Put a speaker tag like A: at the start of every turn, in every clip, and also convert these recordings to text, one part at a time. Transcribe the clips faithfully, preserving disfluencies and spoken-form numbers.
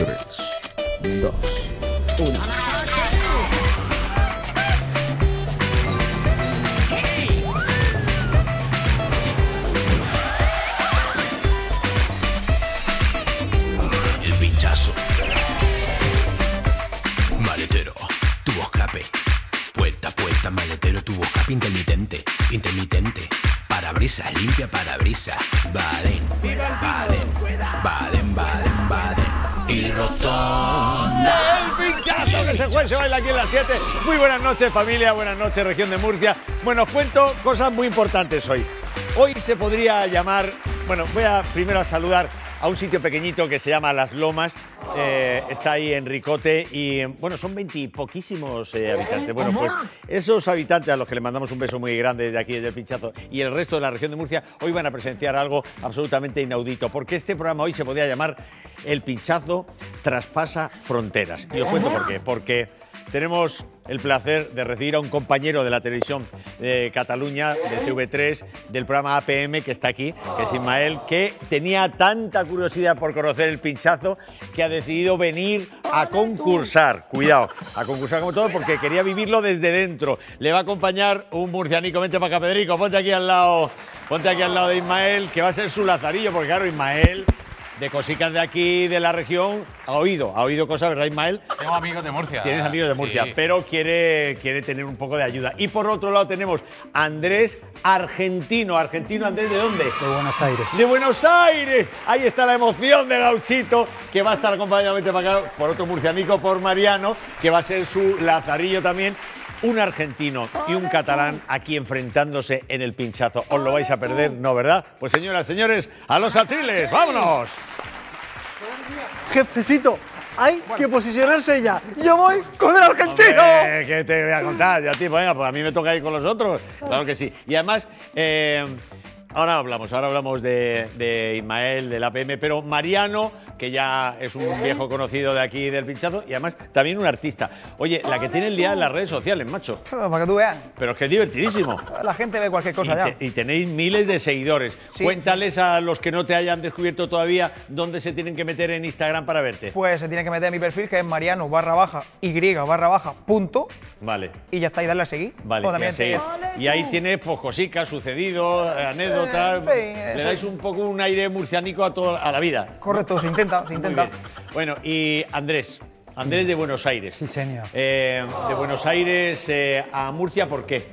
A: tres, dos, uno.
B: El pinchazo. Maletero, tubo escape. Puerta, puerta, maletero, tubo escape intermitente. Intermitente. Parabrisas, limpia parabrisas. Baden, Baden, Baden, Baden, Baden. Y rotonda.
C: El pinchazo que se juega, se baila aquí en las siete. Muy buenas noches, familia. Buenas noches, región de Murcia. Bueno, os cuento cosas muy importantes hoy. Hoy se podría llamar... Bueno, voy a primero a saludar a un sitio pequeñito que se llama Las Lomas. Eh, está ahí en Ricote y, bueno, son veintipoquísimos eh, habitantes. Bueno, pues esos habitantes a los que le mandamos un beso muy grande desde aquí, desde el Pinchazo, y el resto de la región de Murcia, hoy van a presenciar algo absolutamente inaudito, porque este programa hoy se podría llamar El Pinchazo traspasa fronteras. Y os cuento por qué. Porque tenemos el placer de recibir a un compañero de la televisión de Cataluña, de T V tres, del programa A P M, que está aquí, que es Ismael, que tenía tanta curiosidad por conocer el pinchazo que ha decidido venir a concursar. Cuidado, a concursar como todo, porque quería vivirlo desde dentro. Le va a acompañar un murcianico. Vente para acá, Pedrico, ponte aquí al lado, ponte aquí al lado de Ismael, que va a ser su lazarillo, porque claro, Ismael, de cositas de aquí, de la región, ha oído, ha oído cosas, ¿verdad, Ismael?
D: Tengo amigos de Murcia.
C: Tienes amigos de Murcia,
D: sí.
C: Pero quiere, quiere tener un poco de ayuda. Y por otro lado tenemos a Andrés, argentino. Argentino, Andrés, ¿de dónde?
E: De Buenos Aires.
C: ¡De Buenos Aires! Ahí está la emoción de Gauchito, que va a estar acompañado para acá por otro murcianico, por Mariano, que va a ser su lazarillo también. Un argentino y un catalán aquí enfrentándose en el pinchazo. ¿Os lo vais a perder? No, ¿verdad? Pues señoras, señores, a los atriles, ¡vámonos!
E: Jefecito, hay que posicionarse ya. Yo voy con el argentino.
C: Hombre, ¿qué te voy a contar? Ya, tío, venga, pues a mí me toca ir con los otros. Claro que sí. Y además, eh, ahora hablamos, ahora hablamos de, de Ismael, del A P M, pero Mariano, que ya es un viejo conocido de aquí del pinchazo, y además también un artista. Oye, la que tiene el día en las redes sociales, macho.
E: Para que tú veas.
C: Pero es que es divertidísimo.
E: La gente ve cualquier cosa
C: y,
E: ya.
C: te, y tenéis miles de seguidores.
E: Sí.
C: Cuéntales a los que no te hayan descubierto todavía dónde se tienen que meter en Instagram para verte.
E: Pues se tiene que meter en mi perfil, que es mariano barra baja y barra baja punto.
C: Vale.
E: Y ya está, y darle a seguir.
C: Vale,
E: O también
C: y, a seguir. Y ahí tienes pues cositas, sucedidos, anécdotas.
E: Eh, sí,
C: Le dais
E: sí.
C: un poco un aire murciánico a, todo, a la vida.
E: Correcto, se intenta, se intenta.
C: Bueno, y Andrés, Andrés de Buenos Aires.
F: Sí, señor.
C: Eh, de Buenos Aires eh, a Murcia, ¿por qué?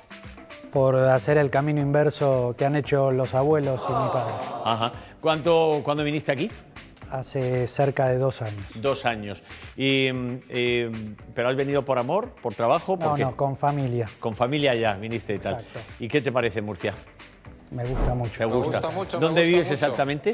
F: Por hacer el camino inverso que han hecho los abuelos y mi padre.
C: Ajá. ¿Cuánto, ¿Cuándo viniste aquí?
F: Hace cerca de dos años.
C: Dos años. Y, eh, ¿Pero has venido por amor, por trabajo? ¿Por
F: No,
C: qué?
F: no, con familia.
C: Con familia ya viniste y tal.
F: Exacto.
C: ¿Y qué te parece Murcia?
F: Me gusta mucho.
C: ¿Te gusta?
D: gusta mucho, me
C: ¿Dónde
D: gusta
C: vives
D: mucho.
C: exactamente?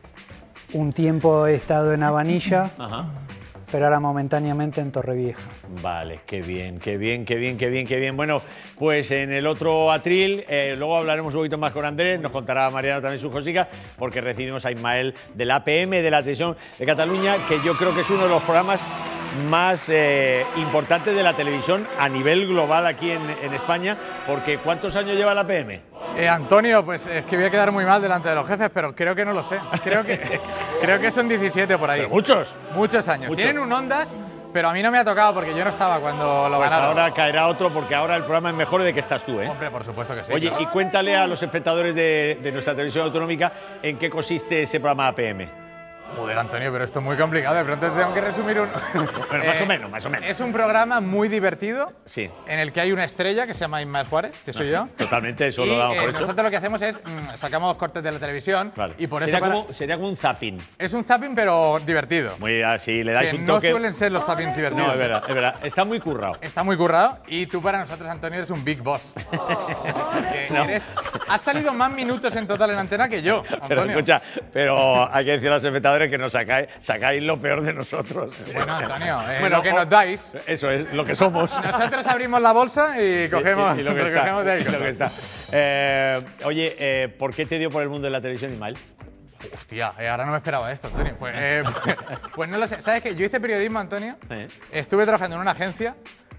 F: Un tiempo he estado en Habanilla,
C: Ajá.
F: pero ahora momentáneamente en Torrevieja.
C: Vale, qué bien, qué bien, qué bien, qué bien, qué bien. Bueno, pues en el otro atril, eh, luego hablaremos un poquito más con Andrés, nos contará Mariano también sus cositas, porque recibimos a Ismael del A P M, de la televisión de Cataluña, que yo creo que es uno de los programas más eh, importantes de la televisión a nivel global aquí en, en España, porque ¿cuántos años lleva el A P M?
D: Eh, Antonio, pues es que voy a quedar muy mal delante de los jefes, pero creo que no lo sé. Creo que, creo que son diecisiete por ahí.
C: Pero muchos.
D: Muchos años.
C: Muchos.
D: Tienen un Ondas, pero a mí no me ha tocado porque yo no estaba cuando lo
C: Pues
D: ganaron.
C: ahora caerá otro, porque ahora el programa es mejor de que estás tú, ¿eh?
D: Hombre, por supuesto que sí.
C: Oye,
D: claro.
C: y cuéntale a los espectadores de, de nuestra televisión autonómica en qué consiste ese programa A P M.
D: Joder, Antonio, pero esto es muy complicado. De pronto tengo que resumir un...
C: Bueno, más o menos, más o menos.
D: Es un programa muy divertido.
C: Sí.
D: En el que hay una estrella que se llama Ismael Juárez, que soy yo.
C: Totalmente, eso
D: y,
C: lo damos
D: eh,
C: por hecho.
D: nosotros lo que hacemos es mm, sacamos cortes de la televisión
C: Vale.
D: y por eso
C: sería,
D: para-
C: como, sería como un zapping.
D: es un zapping pero divertido.
C: Muy así, le dais
D: Que
C: un
D: no
C: toque.
D: suelen ser los zappings divertidos.
C: No, es verdad, es verdad. Está muy currado.
D: Está muy currado y tú para nosotros, Antonio, eres un big boss. Porque
C: No.
D: eres- has salido más minutos en total en antena que yo, Antonio.
C: Pero escucha, pero hay que decir a los espectadores que nos sacáis, sacáis lo peor de nosotros.
D: Bueno, Antonio, eh,
C: Bueno,
D: lo que
C: o-
D: nos dais.
C: Eso es, lo que somos.
D: Nosotros abrimos la bolsa y cogemos
C: Y- y lo que
D: lo
C: está.
D: cogemos de ahí.
C: y lo que está. Eh, oye, eh, ¿por qué te dio por el mundo de la televisión, Ismael?
D: Hostia, eh, ahora no me esperaba esto, Antonio. Pues, eh, pues, pues no lo sé. ¿Sabes qué? Yo hice periodismo, Antonio.
C: Sí.
D: Estuve trabajando en una agencia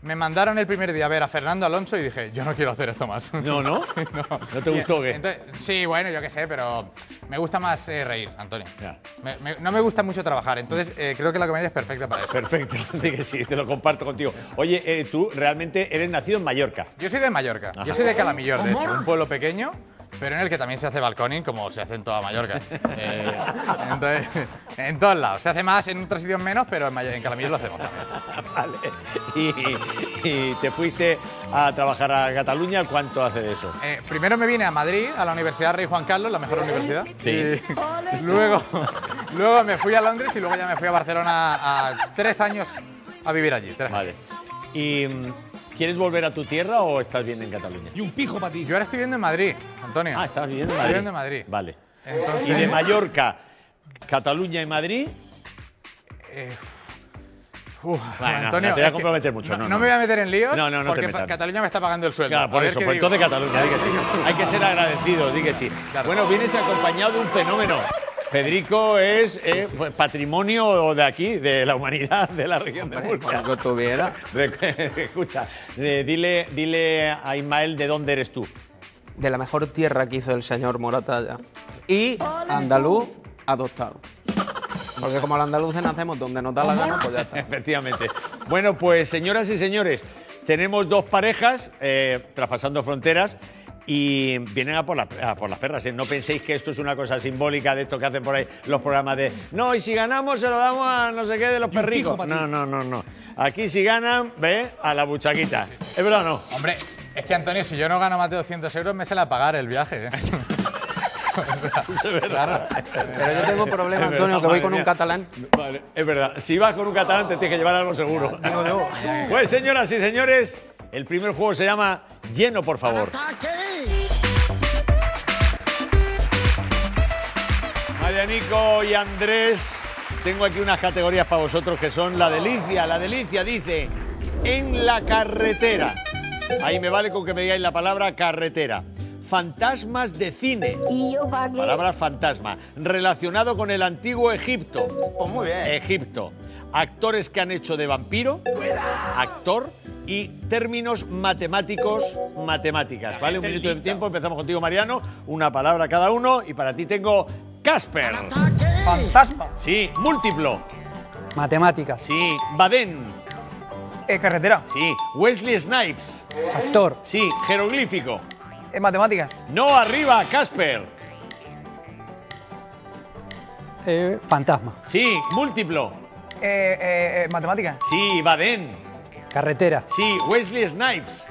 D: me mandaron el primer día a ver a Fernando Alonso y dije, yo no quiero hacer esto más.
C: No, ¿no?
D: no.
C: ¿No te gustó o qué?
D: Entonces, sí, bueno, yo qué sé, pero me gusta más eh, reír, Antonio.
C: Ya.
D: Me, me, no me gusta mucho trabajar, entonces eh, creo que la comedia es perfecta para eso.
C: Perfecto, sí que sí, te lo comparto contigo. Oye, eh, tú realmente eres nacido en Mallorca.
D: Yo soy de Mallorca,
C: Ajá.
D: yo soy de Calamillor, de hecho, un pueblo pequeño, pero en el que también se hace balconing, como se hace en toda Mallorca. eh, entonces, en todos lados. Se hace más, en otros sitios menos, pero en, Mallorca, en Calamillor lo hacemos también.
C: Vale. Y, y te fuiste a trabajar a Cataluña, ¿cuánto hace de eso?
D: Eh, primero me vine a Madrid, a la Universidad Rey Juan Carlos, la mejor universidad.
C: Sí.
D: Y luego, luego me fui a Londres y luego ya me fui a Barcelona a tres años a vivir allí. Tres
C: Vale.
D: años.
C: ¿Y mm, quieres volver a tu tierra o estás bien en Cataluña?
G: Y un pijo para ti.
D: Yo ahora estoy viviendo en Madrid, Antonio.
C: Ah, estabas viviendo en
D: Estoy
C: Madrid.
D: viviendo en Madrid.
C: Vale.
D: Entonces,
C: ¿Y de Mallorca, Cataluña y Madrid?
D: Uf,
C: Bueno,
D: Antonio,
C: no te voy a
D: es que
C: comprometer mucho,
D: No,
C: no,
D: no
C: no.
D: me voy a meter en líos
C: No, no, no te
D: porque
C: metas.
D: Cataluña me está pagando el sueldo.
C: Claro,
D: A
C: por
D: ver
C: eso,
D: qué
C: pues
D: digo.
C: entonces Cataluña, di que sí. Hay que ser agradecido, di que sí.
D: Claro.
C: Bueno, vienes acompañado de un fenómeno. Federico es eh, pues, patrimonio de aquí, de la humanidad, de la región de Murcia.
H: que tuviera.
C: Escucha, eh, dile, dile a Ismael de dónde eres tú.
H: De la mejor tierra que hizo el señor Moratalla. Y andaluz adoptado. Porque como los andaluces nacemos donde nos da la gana, pues ya está.
C: Efectivamente. Bueno, pues señoras y señores, tenemos dos parejas eh, traspasando fronteras y vienen a por, la- a por las perras. ¿eh? No penséis que esto es una cosa simbólica de esto que hacen por ahí los programas de no, y si ganamos se lo damos a no sé qué de los perricos. No, no, no, no. Aquí si ganan, ve, a la buchaquita. ¿Es verdad o no?
D: Hombre, es que Antonio, si yo no gano más de doscientos euros, me sale a pagar el viaje. ¿eh? Claro.
H: Pero yo tengo un problema,
C: Es
H: Antonio,
C: verdad,
H: que voy
C: madre
H: con un
C: mía.
H: catalán.
C: Vale, es verdad. Si vas con un catalán te tienes que llevar algo seguro. Pues señoras y señores, el primer juego se llama Lleno, por favor. Marianico y Andrés, tengo aquí unas categorías para vosotros que son la delicia. La delicia dice, en la carretera. Ahí me vale con que me digáis la palabra carretera. Fantasmas de cine. Palabra fantasma. Relacionado con el antiguo Egipto.
E: Pues muy bien.
C: Egipto. Actores que han hecho de vampiro. Actor. Y términos matemáticos, matemáticas. ¿Vale? Un minuto de tiempo. Empezamos contigo, Mariano. Una palabra cada uno. Y para ti tengo Casper.
E: Fantasma.
C: Sí. Múltiplo.
F: Matemáticas.
C: Sí. Badén.
E: Eh, carretera.
C: Sí. Wesley Snipes.
F: Actor.
C: Sí. Jeroglífico.
E: Eh, matemáticas.
C: No arriba, Casper.
F: Eh, fantasma.
C: Sí. Múltiplo.
E: Eh, eh, eh, matemáticas.
C: Sí. Badén.
F: Carretera.
C: Sí. Wesley Snipes.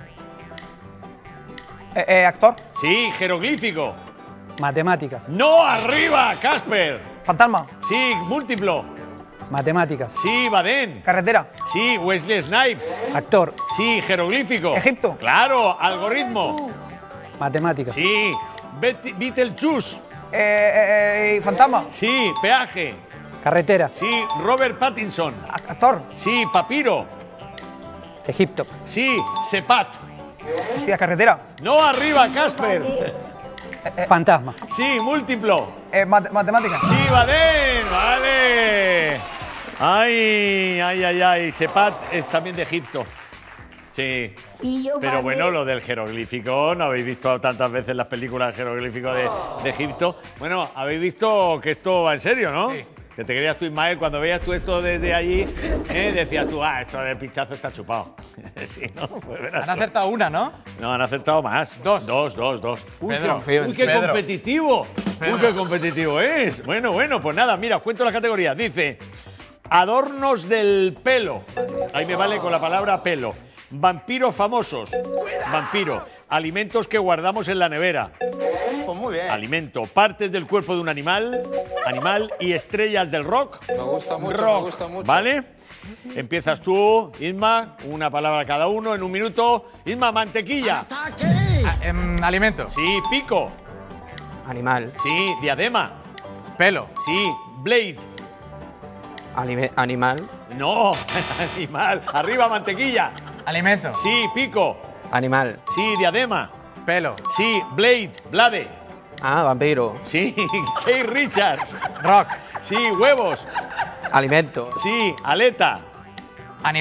E: Eh, eh, actor.
C: Sí. Jeroglífico.
F: Matemáticas.
C: No arriba, Casper.
E: Fantasma.
C: Sí. Múltiplo.
F: Matemáticas.
C: Sí. Badén.
E: Carretera.
C: Sí. Wesley Snipes.
F: Actor.
C: Sí. Jeroglífico.
E: Egipto.
C: Claro. Algoritmo.
F: Matemáticas.
C: Sí. Bet- Beetlejuice.
E: Eh, eh, eh, fantasma.
C: Sí. Peaje.
F: Carretera.
C: Sí. Robert Pattinson.
E: A- Actor.
C: Sí. Papiro.
F: Egipto.
C: Sí. Sepat.
E: Hostia, carretera.
C: No arriba, Casper.
F: Fantasma.
C: Sí. Múltiplo.
E: Eh, mate- matemáticas.
C: Sí, Badén, vale. Ay, ay, ay, ay. Sepat es también de Egipto. Sí. Pero bueno, lo del jeroglífico, ¿no habéis visto tantas veces las películas jeroglíficos de, de Egipto? Bueno, habéis visto que esto va en serio, ¿no?
D: Sí.
C: Que te creías tú, Ismael, cuando veías tú esto desde allí, ¿eh? Decías tú, ah, esto del pinchazo está chupado. Sí, ¿no? Pues verás
D: Han
C: tú.
D: acertado una, ¿no?
C: No, han acertado más.
D: Dos.
C: Dos, dos, dos. Uy,
D: Pedro,
C: qué,
H: confío en
C: uy, qué
D: ti. Pedro.
C: competitivo. Uy, qué competitivo es. Bueno, bueno, pues nada, mira, os cuento las categorías. Dice, adornos del pelo. Ahí me vale con la palabra pelo. Vampiros famosos. Vampiro. Alimentos que guardamos en la nevera.
E: Pues muy bien.
C: Alimento. Partes del cuerpo de un animal. Animal y estrellas del rock.
H: Me gusta mucho,
C: Rock,
H: me gusta mucho.
C: ¿Vale? Empiezas tú, Isma, una palabra cada uno en un minuto. Isma, mantequilla.
D: Ah, em, alimento.
C: Sí, pico.
H: Animal.
C: Sí, diadema.
D: Pelo.
C: Sí, blade.
H: Anime- animal.
C: No, animal. Arriba, mantequilla.
D: Alimento.
C: Sí, pico.
H: Animal.
C: Sí, diadema.
D: Pelo.
C: Sí, blade, blade.
H: Ah, vampiro.
C: Sí, Keith Richards.
D: Rock.
C: Sí, huevos.
H: Alimento.
C: Sí, aleta.
D: Animal.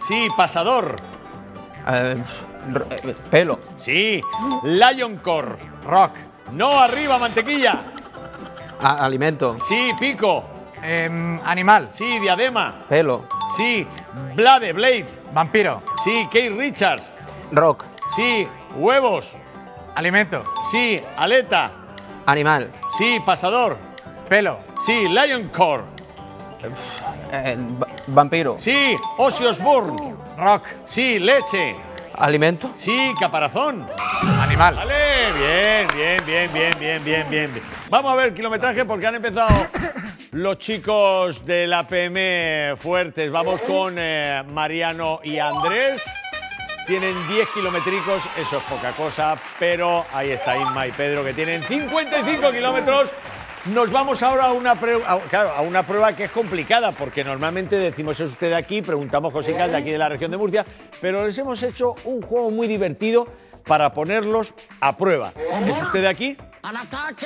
C: Sí, pasador.
H: Eh, r- eh, pelo.
C: Sí, Lioncore.
D: Rock.
C: No, arriba, mantequilla.
H: A- alimento.
C: Sí, pico.
D: Em, animal.
C: Sí, diadema.
H: Pelo.
C: Sí, Blade, Blade.
D: Vampiro.
C: Sí, Kate Richards.
H: Rock.
C: Sí, huevos.
D: Alimento.
C: Sí, aleta.
H: Animal.
C: Sí, pasador.
D: Pelo.
C: Sí, Lioncore.
H: Eh, va- vampiro.
C: Sí, Ozzy Osbourne.
D: Rock.
C: Sí, leche.
H: Alimento.
C: Sí, caparazón.
D: Animal.
C: Vale, bien, bien, bien, bien, bien, bien, bien. bien. Vamos a ver kilometraje porque han empezado los chicos de la P M fuertes. Vamos con eh, Mariano y Andrés. Tienen diez kilométricos, eso es poca cosa, pero ahí está Inma y Pedro que tienen cincuenta y cinco kilómetros. Nos vamos ahora a una, a, claro, a una prueba que es complicada, porque normalmente decimos es usted de aquí, preguntamos cositas de aquí de la región de Murcia, pero les hemos hecho un juego muy divertido para ponerlos a prueba. ¿Es usted de aquí?
A: ¡Al ataque!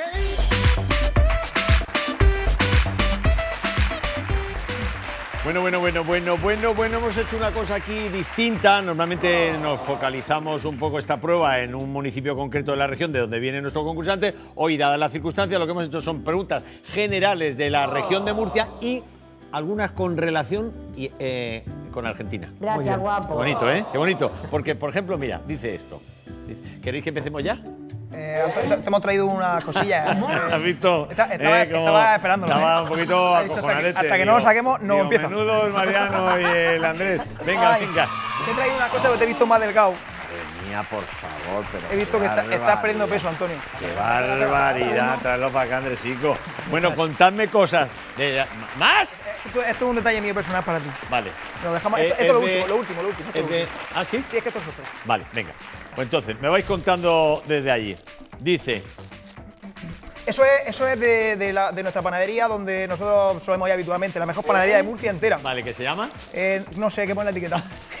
C: Bueno, bueno, bueno, bueno, bueno, bueno, hemos hecho una cosa aquí distinta. Normalmente nos focalizamos un poco esta prueba en un municipio concreto de la región de donde viene nuestro concursante. Hoy, dadas las circunstancias, lo que hemos hecho son preguntas generales de la región de Murcia y algunas con relación y, eh, con Argentina.
A: Gracias, guapo.
C: Qué bonito, ¿eh? Qué bonito. Porque, por ejemplo, mira, dice esto. Dice, ¿queréis que empecemos ya?
E: Eh, te, te hemos traído una cosilla.
C: ¿Has visto?
E: Esta- estaba,
C: Eh, como
E: estaba esperándolo.
C: Estaba
E: ¿eh?
C: un poquito
E: Ha dicho hasta que,
C: acojonadete.
E: hasta que no
C: digo,
E: lo saquemos, no
C: digo,
E: empieza.
C: Menudo el Mariano y el Andrés. Venga,
E: Ay,
C: venga.
E: Te he traído una cosa que te he visto más delgado.
C: Madre mía, por favor. Pero
E: He visto
C: qué
E: que está- estás
C: barbaridad.
E: perdiendo peso, Antonio.
C: Qué barbaridad, traerlo para acá, Andresico. Bueno, contadme cosas. De- ¿Más?
E: Esto, esto es un detalle mío personal para ti.
C: Vale.
E: Lo dejamos.
C: Eh,
E: Esto, esto es lo
C: es de-
E: último, lo último, lo último. esto es
C: Es
E: lo
C: de-
E: último.
C: ¿Ah, sí?
E: Sí, es que esto es sorpresa.
C: Vale, venga. Pues entonces, me vais contando desde allí. Dice,
E: Eso es, eso es de, de la- de nuestra panadería, donde nosotros solemos ir habitualmente. La mejor panadería de Murcia entera.
C: vale, ¿qué se llama?
E: Eh, no sé, ¿qué pone la etiqueta?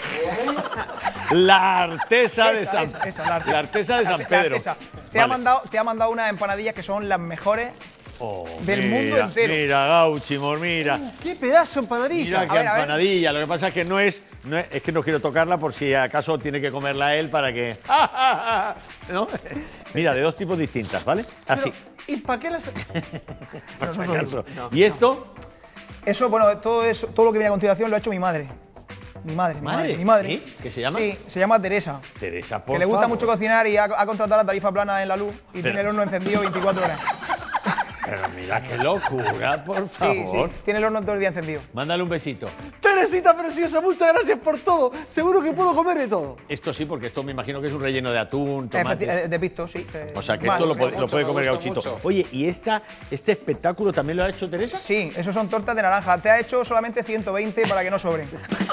C: La Artesa de
E: Esa,
C: San,
E: esa, esa, la Artesa.
C: la Artesa de
E: La
C: San
E: Artesa,
C: Pedro.
E: esa. Te, ha
C: Vale.
E: mandado, te ha mandado unas empanadillas que son las mejores.
C: Oh,
E: del
C: mira,
E: mundo entero.
C: Mira, Gauchimor, mira.
G: ¡Qué pedazo de empanadilla!
C: Mira qué
E: A ver, a ver.
C: empanadilla. Lo que pasa es que no es, no es. Es que no quiero tocarla por si acaso tiene que comerla él para que. ¿No? Mira, de dos tipos distintas, ¿vale? Así.
G: ¿Y para qué las.?
C: Por si acaso. ¿Y esto?
E: Eso, bueno, todo, eso, todo lo que viene a continuación lo ha hecho mi madre. Mi madre, mi
C: ¿Madre?
E: madre. Mi madre.
C: ¿Sí? ¿Qué se llama?
E: Sí, se llama Teresa.
C: Teresa, por
E: Que le gusta
C: favor.
E: mucho cocinar y ha, ha contratado la tarifa plana en la luz y tiene el horno encendido veinticuatro horas.
C: Pero mira qué locura, por
E: Sí,
C: favor.
E: sí, tiene el horno todo el día encendido.
C: Mándale un besito.
G: Teresita preciosa, muchas gracias por todo. Seguro que puedo comer de todo.
C: Esto sí, porque esto me imagino que es un relleno de atún, tomate.
E: Efecti- eh, de pisto, sí. eh,
C: O sea, que
E: mal,
C: esto lo
E: sí.
C: puede, lo puede
H: me
C: comer
H: gusta
C: Gauchito.
H: mucho.
C: Oye, ¿y esta, este espectáculo también lo ha hecho Teresa?
E: Sí, esos son tortas de naranja. Te ha hecho solamente ciento veinte para que no sobren.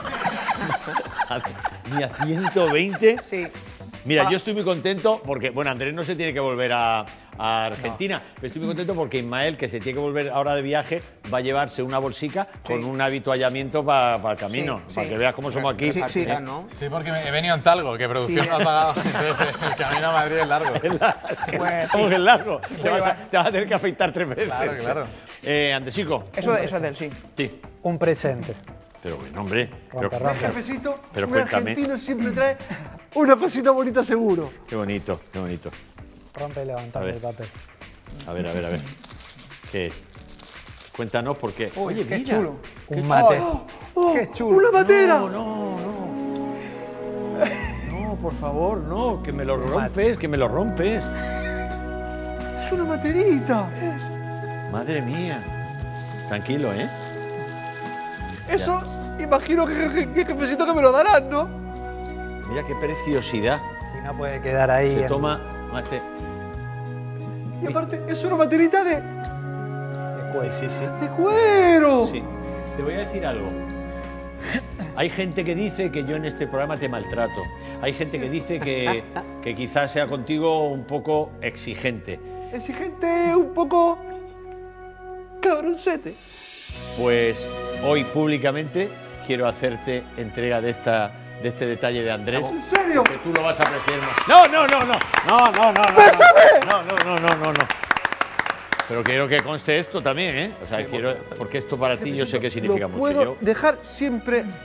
C: Mira, ciento veinte.
E: Sí.
C: Mira,
E: Ah.
C: yo estoy muy contento porque, bueno, Andrés no se tiene que volver a, a Argentina, pero estoy muy contento porque Ismael, que se tiene que volver ahora de viaje, va a llevarse una bolsica con un habituallamiento para el camino,
E: Sí,
C: para
E: sí.
C: que veas cómo somos aquí.
E: Sí, sí.
H: Ya, ¿no?
D: Sí, porque me- he venido en Talgo, que producción
E: Sí.
D: no ha pagado. Entonces, el camino a Madrid es largo.
E: Pues,
C: ¿Cómo
E: sí.
C: que es largo? Te vas, a, te vas a tener que afeitar tres veces.
D: Claro, claro.
C: Eh, Andresico.
E: Eso, eso es de él, sí.
C: Sí.
F: Un presente.
C: Pero bueno, hombre. Pero,
F: Rompe, rompe.
G: Cafecito,
C: Pero
G: un
C: cuéntame.
G: argentino siempre trae una cosita bonita seguro.
C: qué bonito, qué bonito.
F: Rompe y
C: A
F: levantame
C: ver.
F: el papel.
C: A ver, a ver, a ver. ¿Qué es? Cuéntanos por qué.
E: Uy,
C: Oye,
E: qué
C: mira.
E: chulo.
F: Un mate.
G: ¡Oh!
E: Qué chulo.
G: ¡Una matera!
C: No, no, no. No, por favor, no. Que me lo rompes, que me lo rompes.
G: ¡Es una materita!
C: Madre mía. Tranquilo, ¿eh?
G: Eso, imagino que, que, que cafecito que me lo darán, ¿no?
C: Mira qué preciosidad.
F: Si no puede quedar ahí.
C: Se
F: en-
C: toma. Mate.
G: Y aparte, es una materita de,
C: Sí, sí, sí.
G: de cuero.
C: Sí. Te voy a decir algo. Hay gente que dice que yo en este programa te maltrato. Hay gente que dice que, que quizás sea contigo un poco exigente.
G: Exigente, un poco. cabroncete.
C: Pues hoy públicamente quiero hacerte entrega de, esta, de este detalle de Andrés.
G: ¿En serio?
C: Que tú lo vas a apreciar más. No, no, no, no. No, no, no, no. No, no, no, no, no, no. Pero quiero que conste esto también, ¿eh? O sea, quiero. Porque esto para ti yo sé que significa
G: Lo
C: mucho.
G: puedo
C: Yo-
G: dejar siempre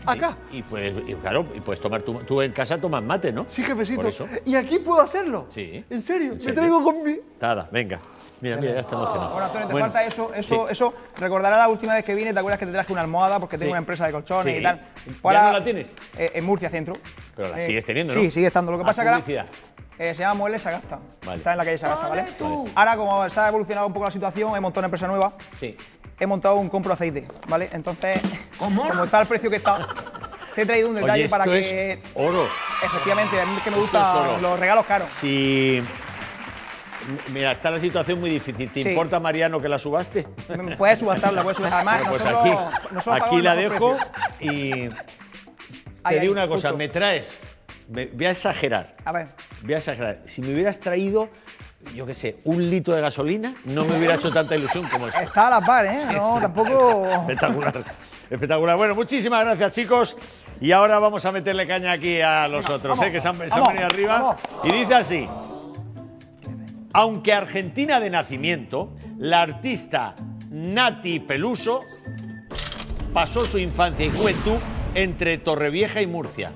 G: Acá.
C: Y, y pues, y claro, y puedes tomar tu, tú en casa tomas mate, ¿no?
G: Sí, jefecito.
C: Por eso.
G: ¿Y aquí puedo hacerlo?
C: Sí.
G: ¿En serio?
C: ¿En
G: Me
C: serio?
G: traigo con mi...
C: Nada, venga. Mira, mira, ya está emocionado.
E: Bueno, Antonio, te
C: Bueno,
E: falta eso, eso,
C: sí.
E: eso. Recordarás la última vez que vine, ¿te acuerdas que te traje una almohada? Porque tengo
C: Sí.
E: una empresa de colchones
C: Sí.
E: y tal.
C: ¿Ya no la tienes?
E: Eh, en Murcia Centro.
C: Pero la
E: Eh,
C: sigues teniendo, ¿no?
E: Sí, sigue estando. Lo que
C: Haz
E: pasa que ahora,
C: publicidad.
E: eh, se llama Muebles Sagasta.
C: Vale.
E: Está en la calle Sagasta, ¿vale? Ahora, como se ha evolucionado un poco la situación, he montado una empresa nueva.
C: Sí.
E: He montado un compro aceite, ¿vale? Entonces, como está el precio que está, te he traído un detalle
C: Oye,
E: para
C: esto
E: que.
C: es oro.
E: Efectivamente, a mí es que me
C: Esto es oro.
E: gustan los regalos caros.
C: Si... Mira, está la situación muy difícil. ¿Te
E: Sí.
C: importa, Mariano, que la subaste?
E: Puedes subastarla, puedes subastarla. Además,
C: Pues
E: nosotros,
C: aquí,
E: nosotros
C: aquí
E: pagamos
C: la
E: el mejor
C: dejo
E: precio.
C: y te
E: Ahí, ahí,
C: digo una cosa,
E: justo.
C: me traes, me- voy a exagerar,
E: A ver,
C: voy a exagerar. Si me hubieras traído, yo qué sé, un litro de gasolina, no me hubiera hecho tanta ilusión como eso.
E: está a las par, ¿eh? no, tampoco.
C: Espectacular, espectacular. Bueno, muchísimas gracias, chicos. Y ahora vamos a meterle caña aquí a los otros,
E: vamos,
C: ¿eh? que se han, se han
E: vamos,
C: venido arriba.
E: vamos.
C: Y dice así. Aunque argentina de nacimiento, la artista Nati Peluso pasó su infancia y juventud entre Torrevieja y Murcia.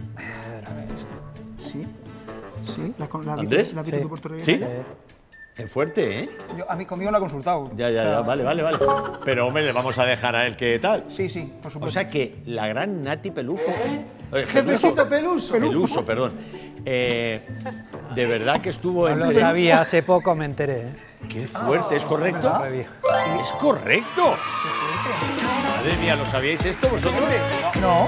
E: Sí, sí, la, la,
C: ¿Andrés?
E: la has visto
F: Sí.
E: tú por Torrevieja.
C: ¿Sí? Es fuerte, ¿eh?
E: Yo, a mí conmigo no ha consultado.
C: Ya, ya,
E: O sea,
C: ya, vale, vale, vale. Pero, hombre, le vamos a dejar a él que tal.
E: Sí, sí, por supuesto.
C: O sea que la gran Nati Pelufo. eh,
G: Jefecito Peluso.
C: Peluso, perdón. Eh, de verdad que estuvo
F: No
C: en.
F: lo sabía, hace poco me enteré. ¿eh?
C: Qué fuerte, ¿es correcto?
F: Torrevieja.
C: Es correcto. Madre mía, ¿lo sabíais esto vosotros?
E: no,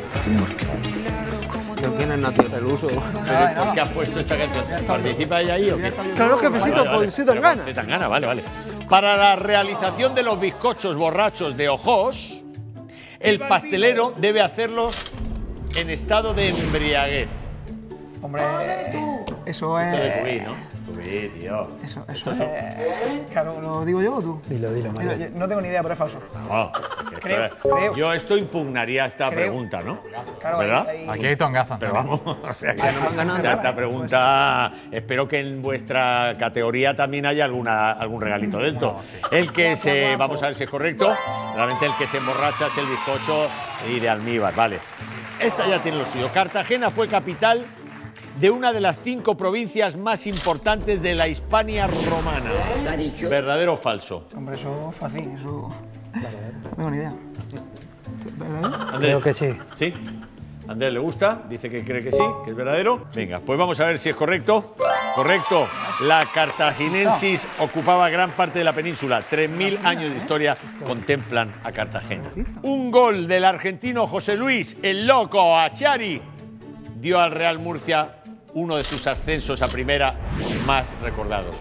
H: ¿Pero quién es Nati Peluso?
C: Pero ¿por qué has puesto esta canción? ¿Participa ella ahí o qué?
G: Claro, jefecito, por si te
C: Pero
G: gana.
C: por Zetangana, vale, vale. Para la realización de los bizcochos borrachos de Ojos, el pastelero debe hacerlos en estado de embriaguez.
E: hombre, eso
C: Esto de
E: es.
C: Cubí, ¿no? Cubí, tío.
E: Eso, eso es. Claro, ¿lo digo yo o tú?
F: Dilo, dilo,
E: Mira,
F: Manuel.
E: yo no tengo ni idea, pero es falso.
C: No, que esto
E: Creo,
C: es-
E: creo.
C: Yo esto impugnaría esta
E: Creo.
C: pregunta, ¿no?
E: Claro,
C: ¿Verdad?
E: ahí- ahí-
D: Aquí hay tongazo.
C: Pero vamos, o sea, que
H: no me han ganado
C: o sea,
H: nada.
C: esta pregunta, espero que en vuestra categoría también haya alguna, algún regalito dentro. El que se, vamos a ver si es correcto, realmente el que se emborracha es el bizcocho y de almíbar, vale. Esta ya tiene lo suyo. Cartagena fue capital de una de las cinco provincias más importantes de la Hispania romana. ¿Verdadero o falso?
E: Hombre, eso es fácil, eso. No tengo ni idea. ¿Verdad?
C: Andrés.
F: Creo que sí.
C: ¿Sí? Andrés le gusta, dice que cree que sí, que es verdadero. Venga, pues vamos a ver si es correcto. Correcto. La cartaginensis ocupaba gran parte de la península. tres mil años de historia contemplan a Cartagena. Un gol del argentino José Luis, el loco Achiari, dio al Real Murcia uno de sus ascensos a primera más recordados.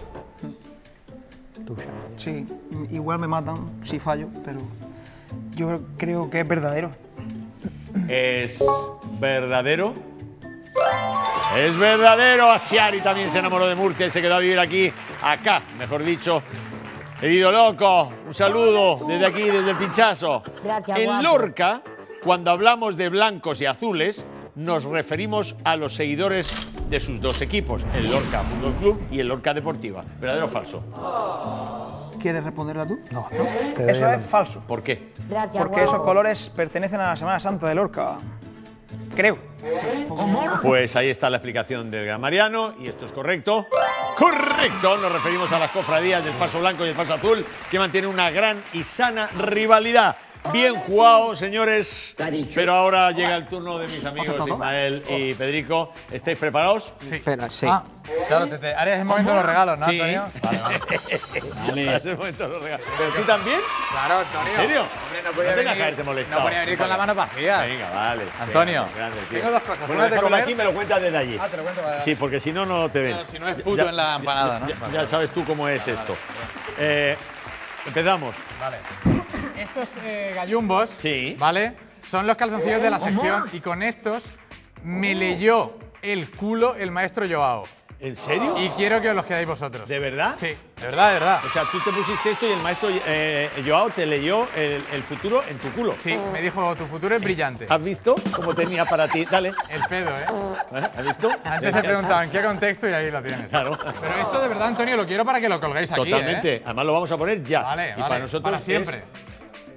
E: Sí, igual me matan si fallo, pero yo creo que es verdadero.
C: ¿Es verdadero? Es verdadero. Achiari también se enamoró de Murcia y se quedó a vivir aquí, acá, mejor dicho. Querido loco, un saludo desde aquí, desde el pinchazo.
I: Gracias,
C: En
I: guapo.
C: Lorca, cuando hablamos de blancos y azules, nos referimos a los seguidores de sus dos equipos, el Lorca Fútbol Club y el Lorca Deportiva. ¿Verdadero o falso?
E: ¿Quieres responderla tú?
F: No, no. Te doy
E: Eso
F: el-
E: es falso.
C: ¿Por qué?
I: Gracias,
E: Porque
I: guapo.
E: esos colores pertenecen a la Semana Santa de Lorca. Creo.
C: Pues ahí está la explicación del gran Mariano y esto es correcto. Correcto, nos referimos a las cofradías del Paso Blanco y el Paso Azul que mantienen una gran y sana rivalidad. Bien jugado, señores. Pero ahora llega el turno de mis amigos Ismael y Pedrico. ¿Estáis preparados?
D: Sí.
H: Espera, sí.
D: Ah, claro, te, te harías el momento de los regalos, ¿no,
C: Sí.
D: Antonio? Vale, vale.
C: Para ese momento los regalos. ¿Pero tú también?
D: Claro, Antonio.
C: ¿En serio?
D: Hombre, no
C: No
D: podía
C: tengas
D: venir,
C: que haberte molestado.
D: no podía venir con la mano vacía.
C: Venga, vale.
D: Antonio,
C: Venga, grande, tío.
D: tengo dos cosas.
C: Bueno,
D: Una de
C: déjamelo
D: comer.
C: aquí y me lo cuentas desde allí.
D: Ah, te lo cuento. Vale,
C: Sí, porque si no, no te ven.
D: Claro, si no es puto en la empanada, ¿no?
C: Ya,
D: Vale.
C: ya sabes tú cómo es esto. Eh, empezamos.
D: Vale. Estos eh, gallumbos,
C: Sí.
D: ¿vale? Son los calzoncillos de la sección y con estos me leyó el culo el maestro Joao.
C: ¿En serio?
D: Y quiero que os los quedáis vosotros.
C: ¿De verdad?
D: Sí, de verdad, de verdad.
C: O sea, tú te pusiste esto y el maestro eh, Joao te leyó el, el futuro en tu culo.
D: Sí, me dijo, tu futuro es brillante.
C: ¿Has visto cómo tenía para ti? Dale.
D: El pedo, ¿eh?
C: ¿Eh? ¿Has visto?
D: Antes he preguntado en qué contexto y ahí lo tienes.
C: Claro.
D: Pero esto de verdad, Antonio, lo quiero para que lo colguéis aquí,
C: Totalmente.
D: ¿eh?
C: Además lo vamos a poner ya.
D: Vale,
C: y
D: vale,
C: para nosotros
D: para
C: es
D: siempre.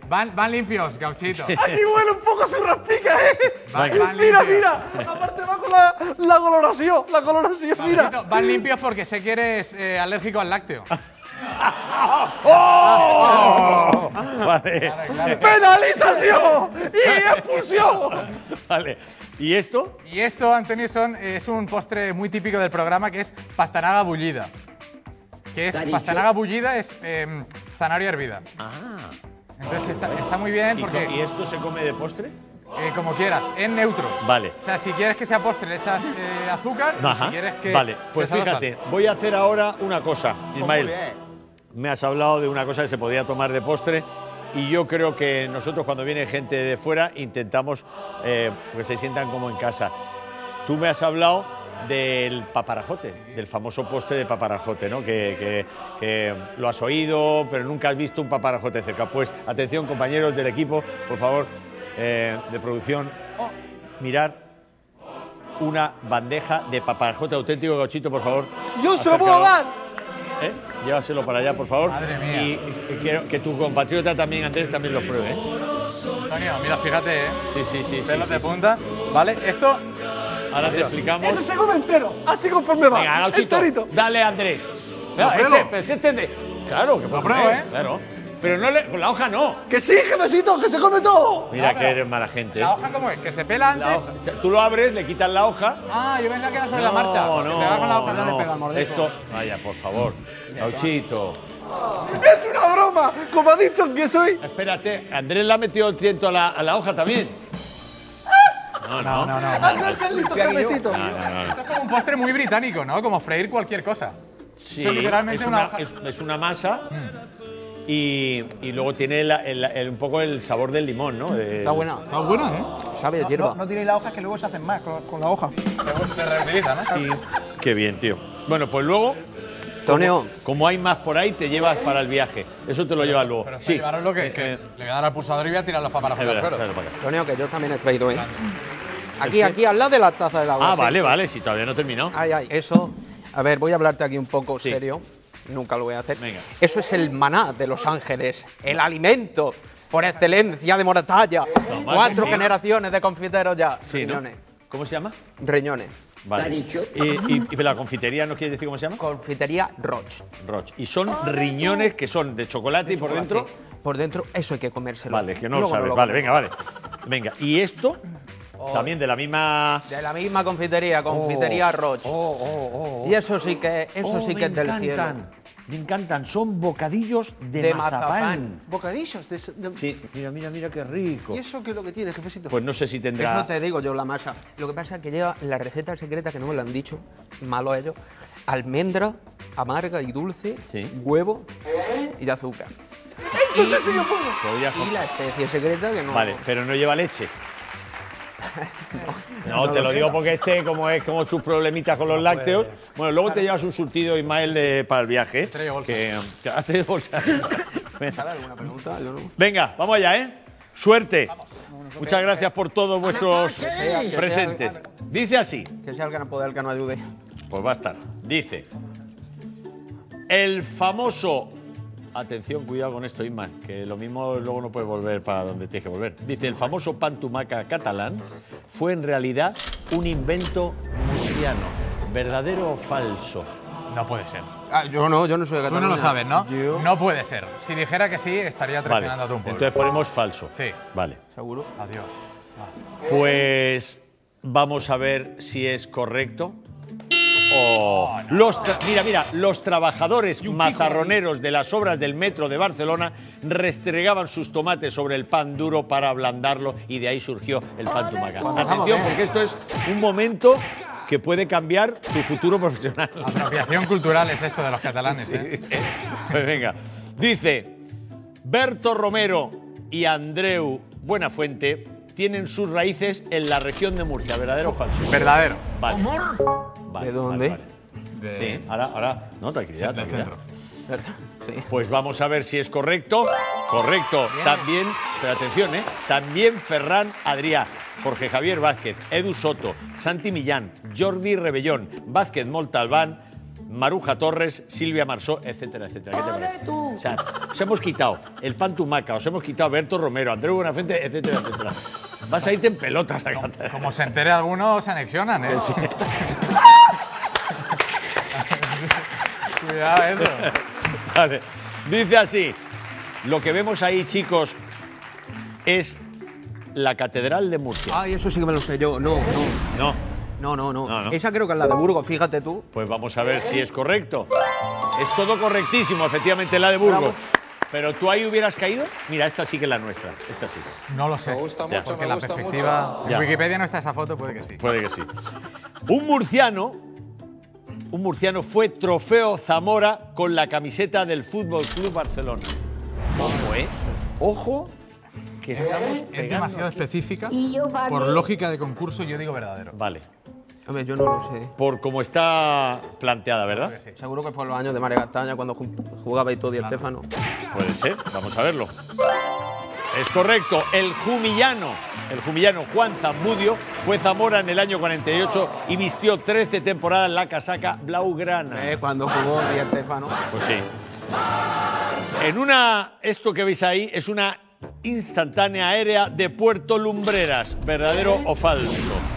D: Van, van limpios, Gauchito.
G: Aquí huele un poco su raspica, ¿eh?
D: Van, van
G: Mira,
D: limpios.
G: mira. Aparte va con la, la coloración, la coloración, mira.
D: Gauchito, van limpios porque sé que eres eh, alérgico al lácteo.
C: ¡Oh! Vale.
G: ¡Penalización! ¡Y expulsión!
C: Vale. ¿Y esto?
D: Y esto, Antonio, son, es un postre muy típico del programa que es pastanaga bullida. Que es pastanaga bullida es eh, zanahoria hervida.
C: Ah.
D: Entonces está, está muy bien
C: ¿Y,
D: porque,
C: co- ¿Y esto se come de postre?
D: eh, como quieras, en neutro.
C: Vale.
D: O sea, si quieres que sea postre le echas eh, azúcar y
C: Ajá.
D: si quieres que
C: Vale, pues
D: se salga
C: fíjate,
D: sal.
C: voy a hacer ahora una cosa, Ismael. Me has hablado de una cosa que se podía tomar de postre y yo creo que nosotros cuando viene gente de fuera intentamos eh, que se sientan como en casa. Tú me has hablado del paparajote, del famoso postre de paparajote, ¿no? Que, que- que lo has oído, pero nunca has visto un paparajote cerca. Pues atención, compañeros del equipo, por favor, eh, de producción, mirar una bandeja de paparajote auténtico, Gauchito, por favor.
G: Yo se lo puedo
C: Acércalo.
G: dar.
C: ¿Eh? Llévaselo para allá, por favor.
D: Madre mía.
C: Y, y quiero que tu compatriota también, Andrés, también lo pruebe, ¿eh?
D: Antonio, mira, fíjate, ¿eh?
C: Sí, sí, sí. sí,
D: Pelos
C: sí,
D: de
C: sí.
D: punta. Vale, esto
C: Ahora te explicamos.
G: Ese se come entero, así conforme va.
C: Venga, Gauchito,
G: Enterito.
C: dale, Andrés. Claro,
D: pruebo?
C: este, pero es este de- Claro, que lo
D: pruebo, ¿eh?
C: Claro. Pero no le, con la hoja no.
G: Que sí, jefecito, que se come todo.
C: Mira
D: No,
C: que
D: pero-
C: eres mala gente. ¿eh?
D: ¿La hoja cómo es? ¿Que se pela antes?
C: La hoja. Tú lo abres, le quitas la hoja.
D: Ah, yo pensaba que era sobre
C: no,
D: la marcha.
C: No,
D: Que se haga con la hoja,
C: no.
D: le pega el mordisco.
C: Esto, vaya, por favor. Gauchito.
G: Es una broma, como ha dicho que soy.
C: Espérate, Andrés le ha metido el tiento a la, a la hoja también. No, no, no.
G: Andrés el listo, jefecito.
C: No, no, no.
D: Esto es como un postre muy británico, ¿no? Como freír cualquier cosa.
C: Sí,
D: Esto es literalmente
C: es
D: una
C: una,
D: hoja.
C: es, es una masa y, y luego tiene la- el- el- un poco el sabor del limón, ¿no? De-
H: Está buena.
D: Está bueno, ¿eh?
H: Sabe a
E: No,
H: hierba.
E: no, no tiréis las hojas que luego se hacen más con, con la hoja.
D: Se, se reutiliza, ¿no?
C: Y- qué bien, tío. Bueno, pues luego,
H: Toneo,
C: como hay más por ahí, te llevas para el viaje. Eso te lo llevas luego.
D: Pero
C: Sí.
D: llevaros lo que,
C: Eh,
D: que
C: eh,
D: le voy a dar al pulsador y voy a tirar los
C: es
D: paparajotes al
C: verdad,
D: suelo.
C: tráelo para acá.
H: Toneo, que yo también he traído, ¿eh? Aquí, aquí, al lado de la taza del agua.
C: Ah,
H: sí.
C: vale, vale, si todavía no he terminado.
H: Ay, ay, eso. A ver, voy a hablarte aquí un poco
C: Sí.
H: serio. Nunca lo voy a hacer.
C: Venga.
H: Eso es el maná de Los Ángeles, el alimento por excelencia de Moratalla.
C: Normal,
H: Cuatro
C: sí.
H: generaciones de confiteros ya.
C: Sí, ¿no?
H: Riñones.
C: ¿Cómo se llama?
H: Riñones.
C: Vale. Y, y- y la confitería no quiere decir cómo se llama?
H: Confitería Roch.
C: Roch. Y son riñones que son de chocolate y por dentro.
H: Por dentro, eso hay que comérselo.
C: Vale, que no lo
H: Luego
C: sabes.
H: lo
C: Vale,
H: comemos.
C: venga, vale. Venga, y esto también de la misma.
H: De la misma confitería, confitería Roch. Y eso sí que, eso
C: Oh,
H: sí
C: me
H: que es del cielo.
C: encantan, Me encantan, son bocadillos de,
H: De
C: mazapán.
H: mazapán.
G: Bocadillos. De, de-
C: Sí, mira, mira, mira qué rico.
G: ¿Y eso qué es lo que tiene, jefecito?
C: Pues no sé si tendrá.
H: Eso te digo yo, la masa. Lo que pasa es que lleva la receta secreta que no me lo han dicho, malo ellos, almendra amarga y dulce,
C: Sí.
H: huevo y azúcar.
G: Entonces sí yo puedo.
C: Podrías-
H: Y la especie secreta que no...
C: Vale, pero no lleva leche. No,
H: no
C: te
H: lo
C: lo
H: sé.
C: digo porque este, como es como sus problemitas con los lácteos. Bueno, luego te llevas un surtido, Ismael, de- para el viaje.
D: Traigo bolsa.
C: Que, que has traído bolsa.
H: ¿Sabes alguna pregunta? Yo no.
C: Venga, vamos allá, ¿eh? Suerte. Muchas gracias por todos vuestros
H: sea- que sea-
C: presentes. Dice así.
H: Que sea el gran poder que nos ayude.
C: Pues va a estar. Dice. El famoso. Atención, cuidado con esto, Isma, que lo mismo luego no puedes volver para donde tienes que volver. Dice, el famoso pan tumaca catalán fue en realidad un invento murciano. ¿Verdadero o falso?
D: No puede ser.
H: Ah, yo no, yo no soy de
D: Tú
H: Cataluña.
D: no lo sabes, ¿no?
H: Yo,
D: No puede ser. Si dijera que sí, estaría
C: Vale,
D: traicionando a todo un pueblo.
C: entonces ponemos falso.
D: Sí.
C: Vale.
H: seguro.
D: Adiós.
C: Pues vamos a ver si es correcto. Oh, los tra- mira, mira, los trabajadores mazarroneros de las obras del metro de Barcelona restregaban sus tomates sobre el pan duro para ablandarlo y de ahí surgió el pan tumaca. Atención, porque esto es un momento que puede cambiar tu futuro profesional.
D: Apropiación cultural es esto de los catalanes, ¿eh?
C: Pues venga, dice, Berto Romero y Andreu Buenafuente tienen sus raíces en la región de Murcia, ¿verdadero o falso?
D: Verdadero.
C: Vale. Vale,
H: ¿De dónde?
C: vale, vale. Sí, ahora, ahora, no, tranquilidad,
D: Del
C: tranquilidad.
D: centro.
H: Sí.
C: Pues vamos a ver si es correcto. Correcto. También, pero atención, ¿eh? También Ferran Adrià, Jorge Javier Vázquez, Edu Soto, Santi Millán, Jordi Rebellón, Vázquez Montalbán, Maruja Torres, Silvia Marsó, etcétera, etcétera. ¿Qué te parece? O sea, os hemos quitado el Pan Tumaca, os hemos quitado Berto Romero, Andreu Buenafuente, etcétera, etcétera. Vas a irte en pelotas a cantar.
D: Como se entere alguno, se anexionan, ¿eh?
C: Sí.
D: Cuidado eso.
C: Vale. Dice así, lo que vemos ahí, chicos, es la Catedral de Murcia.
H: Ay, eso sí que me lo sé yo. No, no.
C: No.
H: No, no, no,
C: No, no.
H: Esa creo que es la de Burgos, fíjate tú.
C: Pues vamos a ver si es correcto. Es todo correctísimo, efectivamente, la de Burgos. Pero tú ahí hubieras caído. Mira, esta sí que es la nuestra. Esta sí.
D: No lo sé.
G: Me gusta
C: Ya.
G: mucho,
D: Porque
G: me
D: la
G: gusta
D: perspectiva.
G: mucho.
C: Ya.
D: En Wikipedia no está esa foto, puede que sí.
C: Puede que sí. Un murciano, un murciano fue trofeo Zamora con la camiseta del Fútbol Club Barcelona. Ojo, ¿eh? Ojo, que estamos
D: Es
C: pegando
D: demasiado
C: aquí.
D: específica. Por lógica de concurso, yo digo verdadero.
C: Vale.
H: Hombre, yo no lo sé.
C: Por cómo está planteada, ¿verdad?
D: Creo que sí.
H: Seguro que fue en los años de María Castaña cuando ju- jugaba y todo Di Stéfano.
C: Puede ser, vamos a verlo. Es correcto, el jumillano, el jumillano Juan Zamudio fue Zamora en el año cuarenta y ocho y vistió trece temporadas la casaca blaugrana.
H: Eh, cuando jugó Di Stéfano.
C: Pues sí. En una, esto que veis ahí es una instantánea aérea de Puerto Lumbreras, ¿verdadero o falso?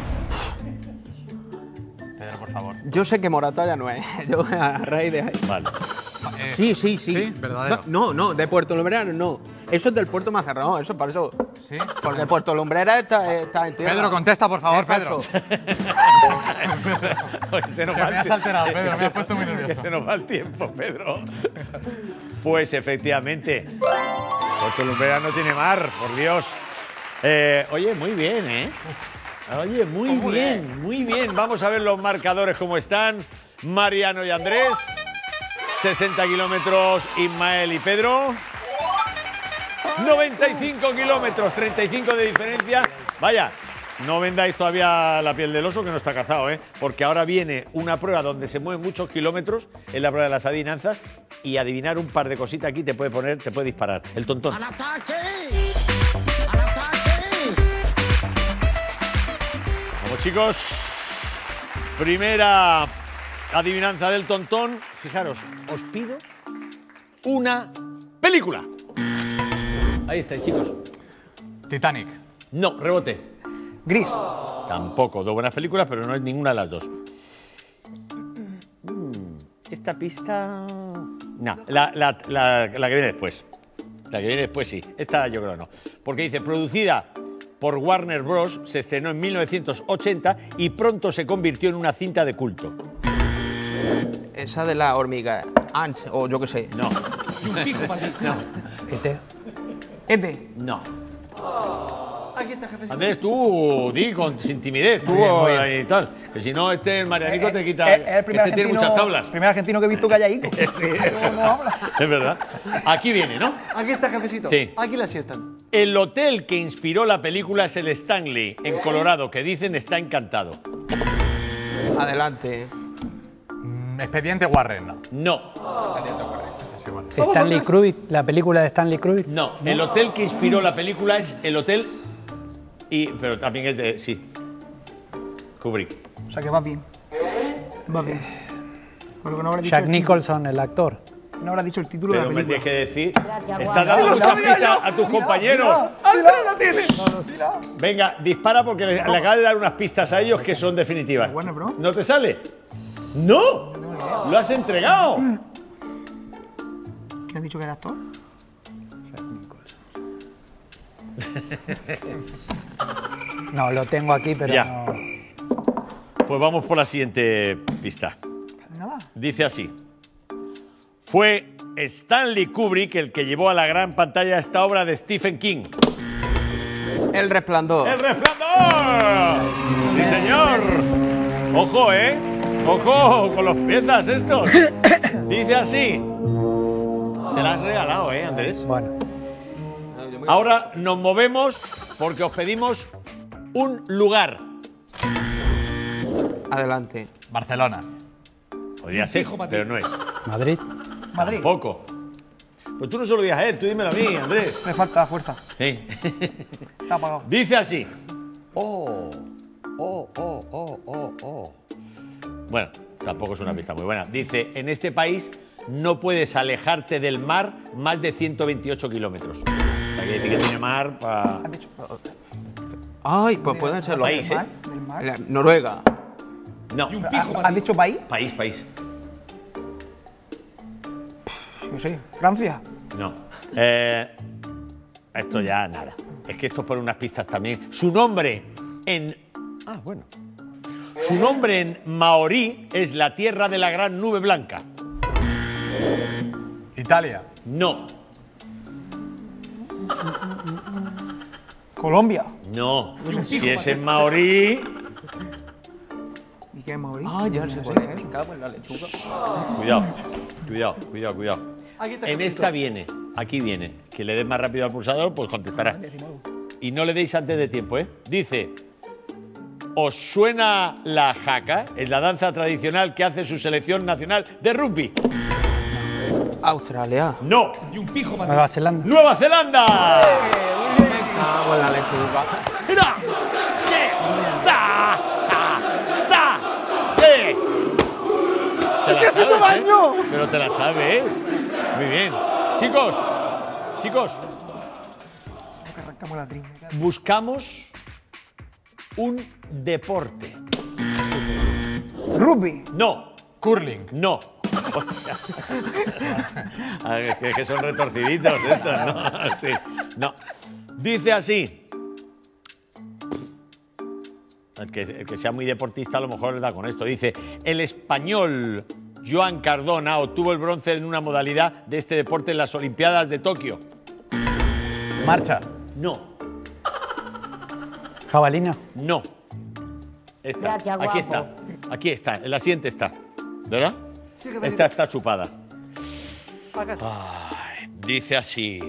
D: Pedro, por favor.
H: Yo sé que Moratalla no es. Yo a raíz de ahí.
C: Vale.
D: Eh,
H: Sí, sí, sí.
D: Sí, verdadero.
H: No, no, de Puerto Lumbrera no. Eso es del puerto más cerrado, eso para eso.
D: Sí.
H: Porque Puerto Lumbrera está, está en tierra.
D: Pedro, contesta, por favor,
H: Es falso.
D: Pedro.
C: Oye, se nos
D: Que
C: va
D: me
C: el
D: has
C: tie-
D: alterado, Pedro, me has
C: se-
D: puesto muy nervioso.
C: Que se nos va el tiempo, Pedro. Pues efectivamente, Puerto Lumbrera no tiene mar, por Dios. Eh, oye, muy bien, ¿eh? Oye, muy bien, muy bien. Vamos a ver los marcadores cómo están. Mariano y Andrés. sesenta kilómetros, Ismael y Pedro. noventa y cinco kilómetros, treinta y cinco de diferencia. Vaya, no vendáis todavía la piel del oso, que no está cazado, ¿eh? Porque ahora viene una prueba donde se mueven muchos kilómetros, es la prueba de las adivinanzas, y adivinar un par de cositas aquí te puede poner, te puede disparar. El tontón.
A: ¡Al ataque! ¡Al ataque!
C: Vamos, chicos. Primera adivinanza del tontón. Fijaros, os pido una película. Ahí estáis, chicos.
D: Titanic.
C: No, rebote.
E: Gris.
C: Tampoco, dos buenas películas, pero no es ninguna de las dos. Mm, Esta pista... No, la, la- la- la que viene después. La que viene después sí. Esta yo creo que no. Porque dice, producida por Warner Bros., se estrenó en mil novecientos ochenta y pronto se convirtió en una cinta de culto.
H: Esa de la hormiga. Ants, o yo qué sé.
C: No,
F: Este.
E: Este.
C: no.
G: Aquí está, jefecito.
C: Andrés, tú di con, sin timidez, tú
F: Muy bien, muy bien.
C: ahí y tal. Que si no, este Marianico te quita...
E: Es- es el primer
C: este tiene
E: argentino-
C: muchas tablas.
E: primer argentino que he visto calladito.
C: Sí, es
E: No habla.
C: Es verdad. Aquí viene, ¿no?
G: Aquí está, jefecito.
C: Sí.
G: Aquí la sientan.
C: El hotel que inspiró la película es el Stanley, en Colorado, que dicen está encantado.
H: Adelante.
D: Mm, Expediente Warren, no.
C: No,
F: Stanley Kubrick, la película de Stanley Kubrick.
C: no. El hotel que inspiró la película es el hotel... Y, pero también es de... Sí. Kubrick.
E: O sea que vas bien. Vas bien. Por lo que no habrás dicho
F: Jack
E: el
F: Nicholson, el actor.
E: título- No habrás dicho el título de
C: Pero
E: la
C: me
E: película.
C: tienes que decir...
A: Gracias,
C: Estás
A: guapo.
C: dando
E: Lo
C: muchas
E: sabía
C: pistas
E: yo.
C: a tus compañeros.
E: ¡Alta la tienes!
C: Venga, dispara porque le, le acabas de dar unas pistas a ellos que son definitivas.
E: Warner Bros.
C: ¿No te sale? ¡No! ¡Lo has entregado!
E: ¿Quién has dicho que era actor?
F: No, lo tengo aquí, pero
C: Ya.
F: no.
C: Pues vamos por la siguiente pista.
E: Nada.
C: Dice así. Fue Stanley Kubrick el que llevó a la gran pantalla esta obra de Stephen King.
H: El resplandor.
C: ¡El Resplandor! ¡Sí, señor! ¡Ojo, eh! ¡Ojo con los piezas estos! Dice así. Se la has regalado, ¿eh, Andrés?
F: Bueno,
C: Ahora nos movemos porque os pedimos un lugar.
H: Adelante.
D: Barcelona.
C: Podría ser, pero no es.
F: Madrid.
E: Madrid.
C: Poco. Pues tú no se lo digas a él, tú dímelo a mí, Andrés.
E: Me falta fuerza.
C: Sí.
E: Está apagado.
C: Dice así. Oh, oh, oh, oh, oh, oh. Bueno, Tampoco es una pista muy buena. Dice, en este país no puedes alejarte del mar más de ciento veintiocho kilómetros. O sea, que dice que tiene mar para...
E: Has dicho,
H: Ay, pues pueden ser los
C: País, ¿eh?
E: del mar.
H: La- Noruega.
C: No,
E: ¿Has dicho país?
C: país, país.
E: Yo sé, Francia.
C: No. Eh, esto ya nada. Es que esto pone unas pistas también. Su nombre en... Ah, bueno. Su nombre en maorí es la tierra de la gran nube blanca.
D: Italia.
C: No,
E: Colombia.
C: no. Si es en maorí...
E: ¿Y qué es Mauri?
H: Ah, ya sé cuál es. Me cago en la lechuga.
C: Cuidado, cuidado, cuidado, cuidado. En esta viene, aquí viene. Que le des más rápido al pulsador, pues contestará. Y no le deis antes de tiempo, ¿eh? Dice, ¿os suena la jaca? Es la danza tradicional que hace su selección nacional de rugby.
H: Australia.
C: No.
F: Nueva Zelanda.
C: ¡Nueva Zelanda!
H: Me cago en la lechuga.
C: ¡Mira! ¡Che! ¡Sa! ¡Ah! ¡Sa! ¡Eh! ¿Te la sabes, eh? Pero te la sabes. Muy bien. Chicos, chicos,
E: Que arrancamos la trinca.
C: buscamos un deporte.
E: Rugby.
C: No,
D: Curling.
C: no. A ver, es que, es que son retorciditos estos, ¿no? Sí, no. Dice así. El que, el que sea muy deportista a lo mejor le da con esto. Dice, el español Joan Cardona obtuvo el bronce en una modalidad de este deporte en las Olimpiadas de Tokio.
D: Marcha.
C: No,
F: Jabalina.
C: no. Esta, aquí está, aquí está, en la siguiente está. ¿Verdad? Esta está chupada. Ay, dice así.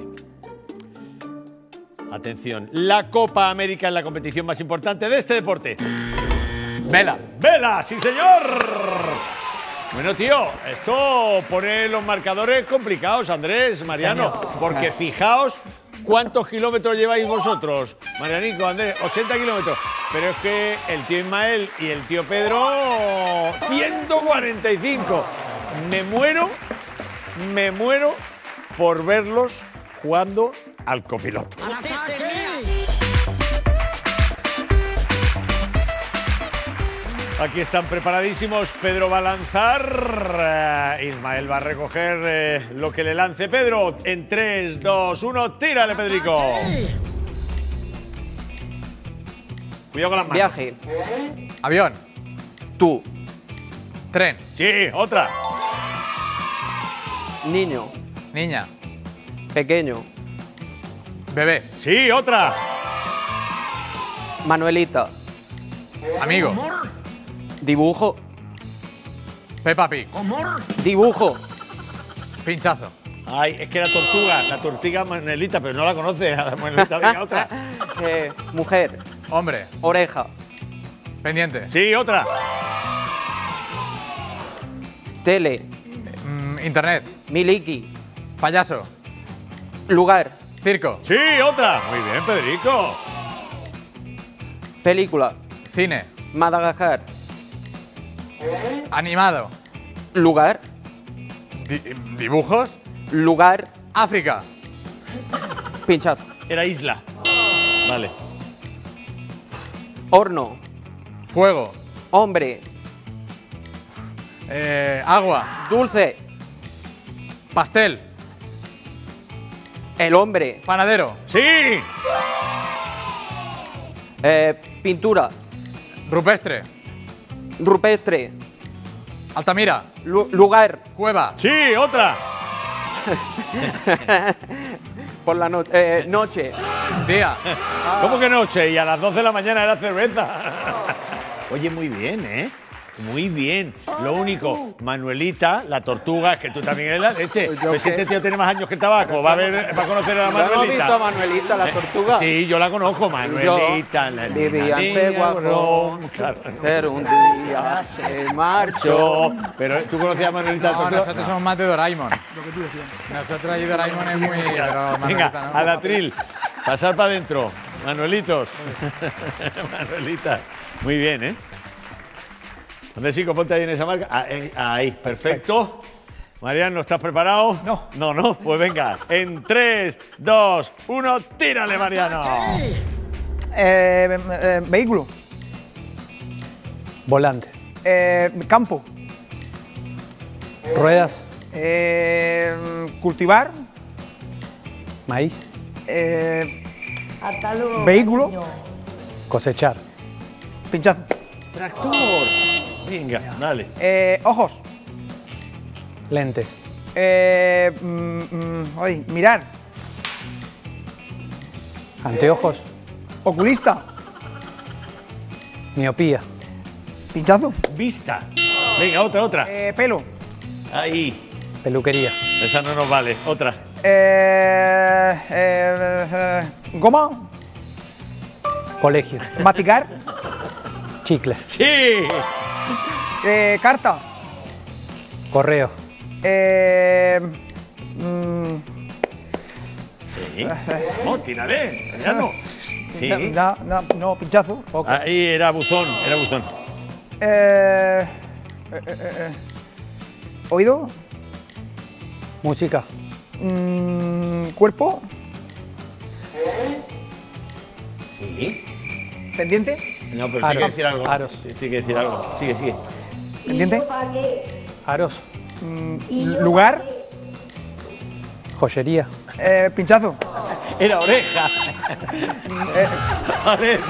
C: Atención, la Copa América es la competición más importante de este deporte.
D: Vela.
C: ¡Vela, sí señor! Bueno, tío, esto pone los marcadores complicados, Andrés, Mariano, porque fijaos cuántos kilómetros lleváis vosotros. Marianico, Andrés, ochenta kilómetros. Pero es que el tío Ismael y el tío Pedro, ciento cuarenta y cinco. Me muero, me muero por verlos jugando al copiloto.
A: ¡Al ataque!
C: Aquí están preparadísimos. Pedro va a lanzar. eh, Ismael va a recoger eh, lo que le lance Pedro. En tres, dos, uno, tírale, Pedrico. Cuidado con las manos.
H: Viaje.
D: Avión.
H: Tú.
D: Tren.
C: Sí, otra.
H: Niño.
D: Niña.
H: Pequeño.
D: Bebé.
C: Sí, otra.
H: Manuelita.
D: Amigo.
H: Dibujo.
D: Peppa Pig.
H: Dibujo.
D: Pinchazo.
C: Ay, es que la tortuga, la tortuga Manuelita, pero no la conoce. Manuelita, venga, otra.
H: Eh, mujer.
D: Hombre.
H: Oreja.
D: Pendiente.
C: Sí, otra.
H: Tele.
D: Mm, internet.
H: Miliki.
D: Payaso.
H: Lugar.
D: Circo.
C: Sí, otra. Muy bien, Pedrico.
H: Película.
D: Cine.
H: Madagascar.
D: Animado.
H: Lugar.
D: Di- dibujos.
H: Lugar.
D: África.
H: Pinchazo.
C: Era isla. Vale.
H: Horno.
D: Fuego.
H: Hombre.
D: Eh, agua.
H: Dulce.
D: Pastel.
H: El hombre.
D: Panadero.
C: Sí.
H: Eh, pintura.
D: Rupestre.
H: Rupestre.
D: Altamira.
H: Lu- lugar.
D: Cueva.
C: Sí, otra.
H: Por la noche. Eh, noche.
D: Día.
C: ¿Cómo que noche? Y a las doce de la mañana era cerveza. Oye, muy bien, ¿eh? Muy bien. Lo único, Manuelita, la tortuga, es que tú también eres la leche.
H: Yo
C: Pues si
H: qué.
C: este tío tiene más años que el tabaco, va a, ver, va a conocer a la
H: ¿No hemos
C: Manuelita.
H: visto a Manuelita, la tortuga?
C: Sí, yo la conozco, Manuelita.
H: Yo
C: la
H: vivía en
C: niña
H: Peguajón,
C: Borrón, claro.
H: pero un día se marchó.
C: Yo- Pero tú conocías a Manuelita la
D: No,
C: tortuga.
D: nosotros somos más de Doraemon. Nosotros allí Doraemon es muy. Pero Manuelita
C: Venga,
D: no.
C: al atril. Pasar para adentro. Manuelitos. Manuelita. Muy bien, ¿eh? Andresico, ponte ahí en esa marca. Ahí, ahí, perfecto. Mariano, ¿estás preparado?
E: No.
C: No, no. Pues venga, en tres, dos, uno, tírale, Mariano.
E: Eh, eh, vehículo.
F: Volante.
E: Eh, campo.
F: Ruedas.
E: Eh, cultivar.
F: Maíz.
E: Eh, vehículo.
F: Cosechar.
E: Pinchazo.
C: Tractor. Venga, dale.
E: Eh, ojos.
F: Lentes.
E: Eh, mm, mm, ay, mirar.
F: Anteojos.
E: Oculista.
F: Miopía.
E: Pinchazo.
C: Vista. Venga, otra, otra.
E: Eh, pelo.
C: Ahí.
F: Peluquería.
C: Esa no nos vale. Otra.
E: Eh, eh, eh, goma.
F: Colegio.
E: Masticar.
F: Chicle.
C: Sí.
E: Eh, carta.
F: Correo.
E: Eh, mm,
C: Sí. Vamos, tírale. Mariano. Sí.
E: No, no, no, pinchazo.
C: Ahí era buzón, era buzón.
E: Eh, eh, eh, eh, oído.
F: Música.
E: Mm, cuerpo.
C: Sí.
E: Pendiente.
C: No, pero
F: Aros.
C: tiene que decir algo.
F: Aros.
C: Tiene que decir algo. Sigue, sigue.
E: Pendiente.
F: Aros.
E: Mm, lugar.
F: Joyería.
E: Eh, pinchazo.
C: Era oreja.
E: Eh,
C: Vale,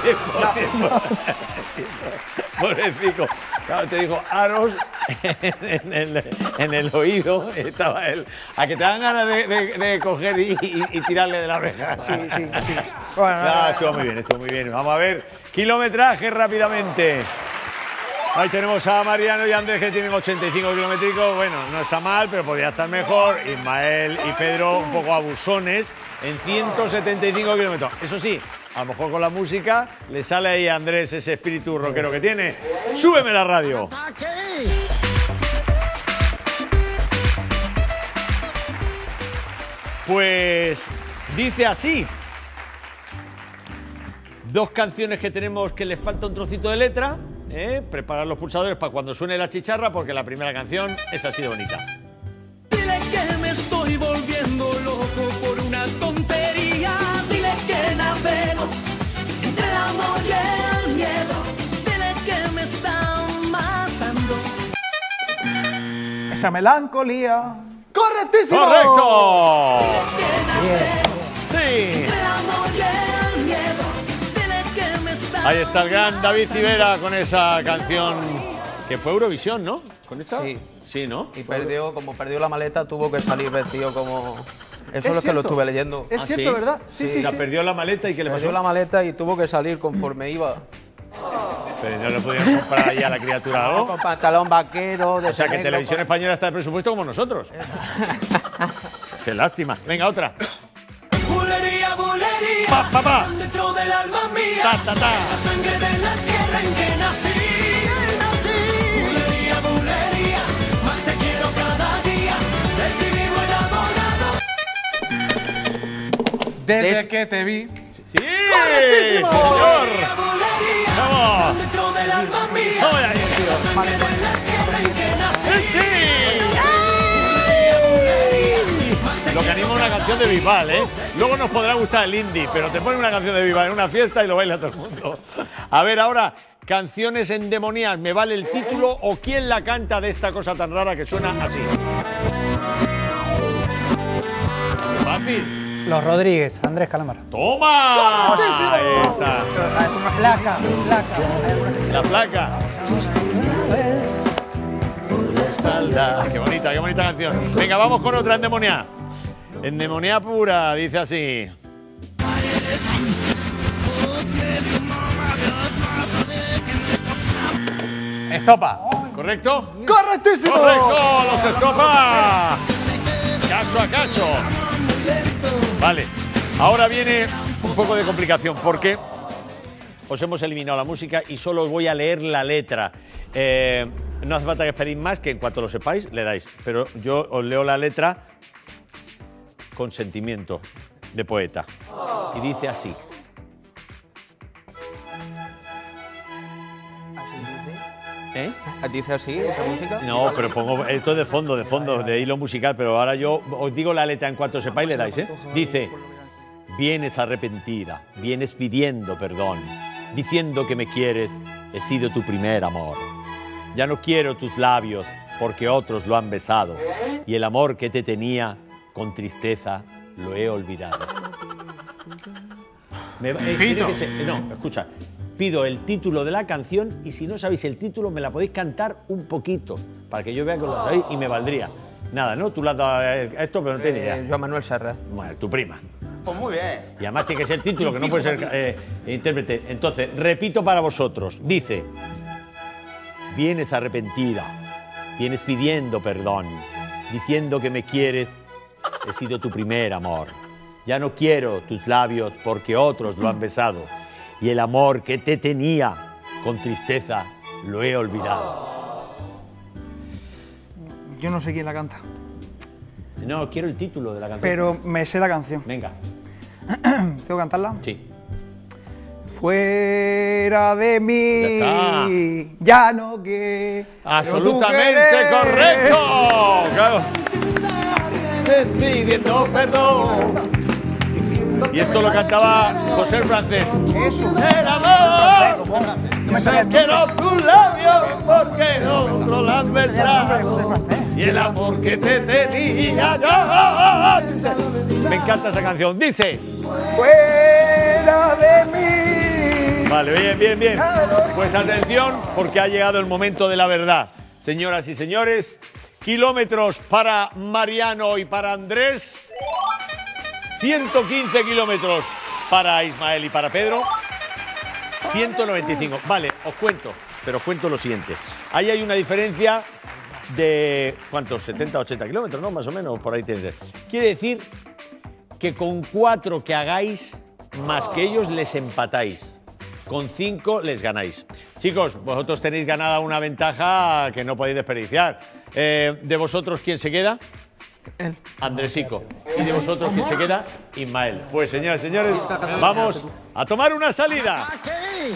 C: pobrecito. Claro, te dijo aros en el, en el oído. Estaba él. A que te dan ganas de, de- de coger y, y- y tirarle de la oreja.
E: sí, sí, sí. Bueno,
C: Ah,
E: eh,
C: estuvo muy bien, estuvo muy bien. Vamos a ver, kilometraje rápidamente. Ahí tenemos a Mariano y Andrés que tienen ochenta y cinco kilométricos. Bueno, no está mal, pero podría estar mejor. Ismael y Pedro un poco abusones en ciento setenta y cinco kilómetros. Eso sí, a lo mejor con la música le sale ahí a Andrés ese espíritu rockero que tiene. ¡Súbeme la radio!
A: Ataque.
C: Pues dice así. Dos canciones que tenemos que les falta un trocito de letra. ¿eh? Preparar los pulsadores para cuando suene la chicharra, porque la primera canción es así de bonita.
B: Dile que me estoy volviendo loco por una tontería. Dile que navego entre el amor y el miedo. Dile que me están matando.
E: esa melancolía.
G: ¡Correctísimo!
C: ¡Correcto! Sí.
B: Entre el amor y el miedo. Dile que me están
C: Ahí está el gran David Civera con esa canción que fue Eurovisión, ¿no? ¿Con esta?
H: Sí.
C: Sí, ¿no?
H: Y perdió, como perdió la maleta, tuvo que salir vestido como... Eso es,
G: Es
H: lo que lo
G: cierto.
H: estuve leyendo.
G: Es
C: ¿Ah,
G: cierto,
C: sí?
G: ¿verdad? Sí, sí,
C: La
G: sí.
C: perdió la maleta y ¿qué le pasó?
H: Perdió la maleta y tuvo que salir conforme iba.
C: Pero no le pudieron comprar ahí a la criatura algo.
H: Con pantalón vaquero, de
C: O sea que
H: negro,
C: Televisión
H: con-
C: Española está de presupuesto como nosotros. Qué lástima. Venga, otra.
B: bulería, bulería.
C: Pa, pa, pa.
B: Dentro del alma mía.
C: Ta, ta, ta.
B: La sangre de la tierra en que nací. Bulería, bulería. Más te quiero cada día. De ti vivo enamorado.
D: Desde
H: Des-
D: que te vi.
C: ¡Sí! ¡Señor!
B: Bulería.
C: ¡Vamos!
B: Dentro del alma mía.
C: ¡Vamos ahí, tío!
B: La sangre de la tierra en que nací.
C: ¡Sí! Lo que anima una canción de Bisbal, ¿eh? Luego nos podrá gustar el indie, pero te pone una canción de Bisbal en una fiesta y lo baila todo el mundo. A ver, ahora, canciones endemoniadas. ¿Me vale el título o quién la canta de esta cosa tan rara que suena así? Fácil.
F: Los Rodríguez, Andrés Calamaro.
C: ¡Toma! Ahí está.
E: Placa, placa.
C: La placa. Qué bonita, qué bonita canción. Venga, vamos con otra endemoniada. Endemoniada pura, dice así.
D: Estopa.
C: ¿Correcto?
G: ¡Correctísimo!
C: ¡Correcto! ¡Los Estopa! Cacho a cacho. Vale. Ahora viene un poco de complicación porque os hemos eliminado la música y solo os voy a leer la letra. Eh, no hace falta que esperéis más, que en cuanto lo sepáis le dais. Pero yo os leo la letra con sentimiento de poeta. Y dice así.
H: Así dice.
C: ¿Eh?
H: ¿Dice así esta música?
C: No, pero pongo esto de fondo, de fondo, de hilo musical, pero ahora yo os digo la letra en cuanto sepáis le dais, ¿eh? Dice, vienes arrepentida, vienes pidiendo perdón, diciendo que me quieres, he sido tu primer amor. Ya no quiero tus labios porque otros lo han besado y el amor que te tenía con tristeza lo he olvidado. Me, eh, tiene que ser, no, escucha. Pido el título de la canción y si no sabéis el título me la podéis cantar un poquito para que yo vea que lo sabéis y me valdría. Nada, ¿no? Tú le has dado a esto, pero no tienes idea.
H: Eh, Joan Manuel Serrat.
C: Bueno, tu prima.
E: Pues muy bien.
C: Y además tiene que ser título, que no puede ser eh, intérprete. Entonces, repito para vosotros. Dice, vienes arrepentida, vienes pidiendo perdón, diciendo que me quieres, he sido tu primer amor. Ya no quiero tus labios porque otros lo han besado. Y el amor que te tenía con tristeza lo he olvidado.
E: Yo no sé quién la canta,
C: No, quiero el título de la canción.
E: pero me sé la canción.
C: Venga.
E: ¿Tengo que cantarla?
C: Sí.
E: Fuera de mí,
C: Ya
E: ya no que.
C: Absolutamente correcto. Claro. Pidiendo perdón. Y esto lo cantaba José el Francés.
E: Eso.
C: El amor.
E: No me sabía el
C: Que no tus labios porque otro lo han besado.
E: José Francés.
C: Y el amor que te tenía yo. Me encanta esa canción. Dice.
E: Fuera de mí.
C: Vale, bien, bien, bien. Pues atención, porque ha llegado el momento de la verdad. Señoras y señores, kilómetros para Mariano y para Andrés. ciento quince kilómetros para Ismael y para Pedro. ciento noventa y cinco. Vale, os cuento, pero os cuento lo siguiente. Ahí hay una diferencia de, ¿cuántos? setenta, ochenta kilómetros, ¿no? Más o menos, por ahí tienes. Quiere decir que con cuatro que hagáis, más que ellos, les empatáis. Con cinco les ganáis. Chicos, vosotros tenéis ganada una ventaja que no podéis desperdiciar. Eh, ¿De vosotros quién se queda?
E: Él.
C: Andresico. ¿Y de vosotros quién se queda? Ismael. Pues señoras y señores, vamos a tomar una salida.
A: Aquí.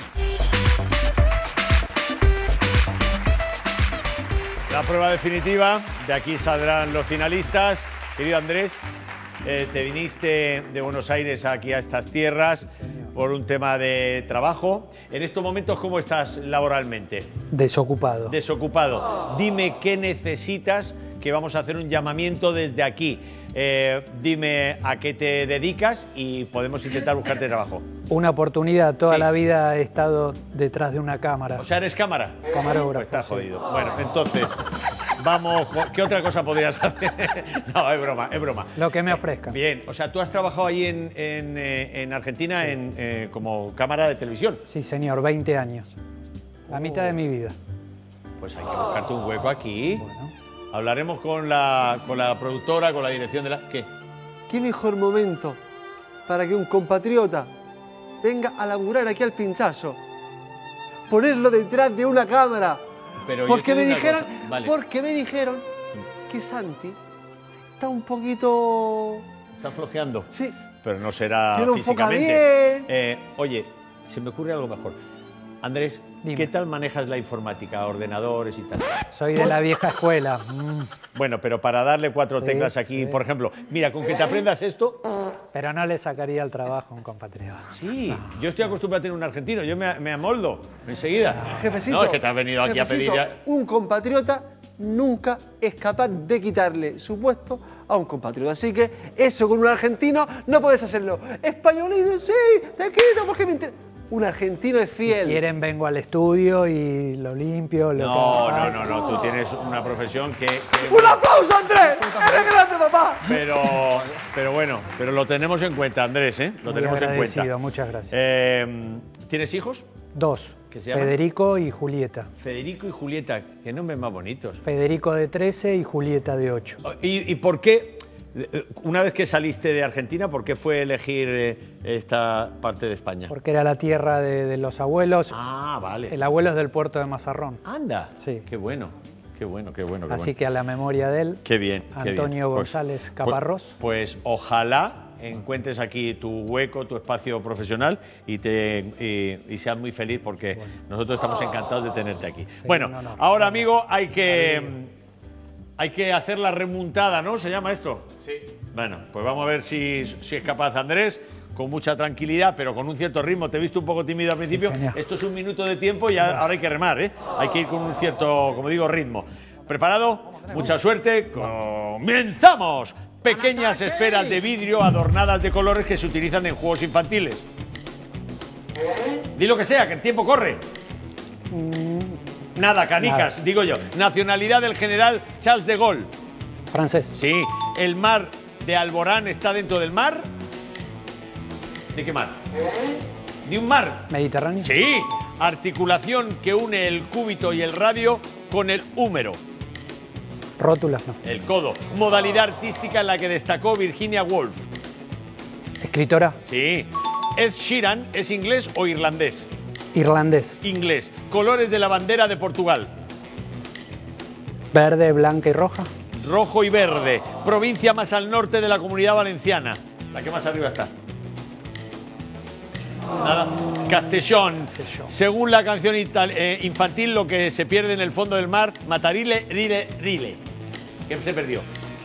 C: La prueba definitiva, de aquí saldrán los finalistas. Querido Andrés, eh, te viniste de Buenos Aires aquí a estas tierras por un tema de trabajo. En estos momentos, ¿cómo estás laboralmente?
F: Desocupado.
C: Desocupado. Dime qué necesitas, que vamos a hacer un llamamiento desde aquí. Eh, dime a qué te dedicas y podemos intentar buscarte trabajo.
F: Una oportunidad. Toda
C: Sí.
F: la vida he estado detrás de una cámara.
C: O sea, ¿eres cámara?
F: Camarógrafo.
C: Pues está
F: sí.
C: jodido. Bueno, entonces, vamos... ¿Qué otra cosa podrías hacer? No, es broma, es broma.
F: Lo que me ofrezcan.
C: Bien, o sea, tú has trabajado ahí en, en, eh, en Argentina en, eh, como cámara de televisión.
F: Sí, señor, veinte años. La mitad de mi vida.
C: Pues hay que buscarte un hueco aquí.
F: Bueno.
C: Hablaremos con la, con la productora, con la dirección de la... ¿Qué?
G: ¿Qué mejor momento para que un compatriota venga a laburar aquí al pinchazo? Ponerlo detrás de una cámara.
C: Pero yo
G: Porque
C: te
G: me
C: digo una
G: dijeron,
C: cosa, vale.
G: porque me dijeron que Santi está un poquito...
C: Está flojeando.
G: Sí,
C: Pero no será
G: Que no enfoca
C: físicamente.
G: bien.
C: Eh, oye, se me ocurre algo mejor. Andrés,
F: Dime.
C: ¿qué tal manejas la informática, ordenadores y tal?
F: Soy de la vieja escuela. Mm,
C: Bueno, pero para darle cuatro
F: Sí,
C: teclas aquí,
F: sí.
C: por ejemplo, mira, con que te aprendas esto...
F: Pero no le sacaría el trabajo a un compatriota.
C: Sí, yo estoy acostumbrado a tener un argentino, yo me, me amoldo enseguida.
G: jefecito.
C: No, es que te has venido aquí a pedir
G: jefecito,
C: ya...
G: Un compatriota nunca es capaz de quitarle su puesto a un compatriota. Así que eso con un argentino no puedes hacerlo. Españolito, sí, te quito porque me interesa. Un argentino es fiel.
F: Si quieren vengo al estudio y lo limpio. Lo
C: No,
F: que haga
C: no, no, no, tú tienes una profesión que... que-
G: ¡Un aplauso, Andrés! ¡Eres grande, papá!
C: Pero, pero bueno, pero lo tenemos en cuenta, Andrés, ¿eh? Lo
F: Muy
C: tenemos en
F: agradecido,
C: cuenta.
F: muchas gracias.
C: Eh, ¿Tienes hijos?
F: Dos.
C: ¿Qué se llaman?
F: Federico y Julieta.
C: Federico y Julieta, qué nombres más bonitos.
F: Federico de trece y Julieta de ocho.
C: ¿Y, y por qué, eh, una vez que saliste de Argentina, por qué fue elegir eh, esta parte de España?
F: Porque era la tierra de, de los abuelos.
C: Ah, vale.
F: El abuelo es del puerto de Mazarrón.
C: Anda.
F: Sí.
C: Qué bueno, qué bueno, qué bueno. Qué
F: Así
C: bueno.
F: que a la memoria de él,
C: Qué bien. qué
F: Antonio
C: bien. Pues-
F: González
C: pues-
F: Caparrós.
C: Pues, ojalá encuentres aquí tu hueco, tu espacio profesional y, te, y, y seas muy feliz porque nosotros estamos encantados de tenerte aquí.
F: Sí,
C: bueno,
F: no, no,
C: ahora
F: no,
C: amigo, hay que, hay que hacer la remontada, ¿no? ¿Se llama esto?
D: Sí.
C: Bueno, pues vamos a ver si, si es capaz Andrés, con mucha tranquilidad, pero con un cierto ritmo. Te he visto un poco tímido al principio.
F: Sí, señor.
C: Esto es un minuto de tiempo y ahora hay que remar, ¿eh? Hay que ir con un cierto, como digo, ritmo. ¿Preparado? Mucha suerte. ¡Comenzamos! Pequeñas esferas de vidrio adornadas de colores que se utilizan en juegos infantiles. Di lo que sea, que el tiempo corre. Nada, canicas,
F: Nada.
C: digo yo. Nacionalidad del general Charles de Gaulle.
F: Francés.
C: Sí. ¿El mar de Alborán está dentro del mar? ¿De qué mar? ¿De un mar?
F: Mediterráneo.
C: Sí. Articulación que une el cúbito y el radio con el húmero.
F: Rótulas, no.
C: El codo. Modalidad artística en la que destacó Virginia Woolf.
F: Escritora.
C: Sí. Ed Sheeran, ¿es inglés o irlandés?
F: Irlandés.
C: Inglés. Colores de la bandera de Portugal.
F: Verde, blanca y roja.
C: Rojo y verde. Provincia más al norte de la Comunidad Valenciana. La que más arriba está. Nada. Castellón. Según la canción eh, infantil, lo que se pierde en el fondo del mar, matarile, rile, rile. ¿Qué se perdió?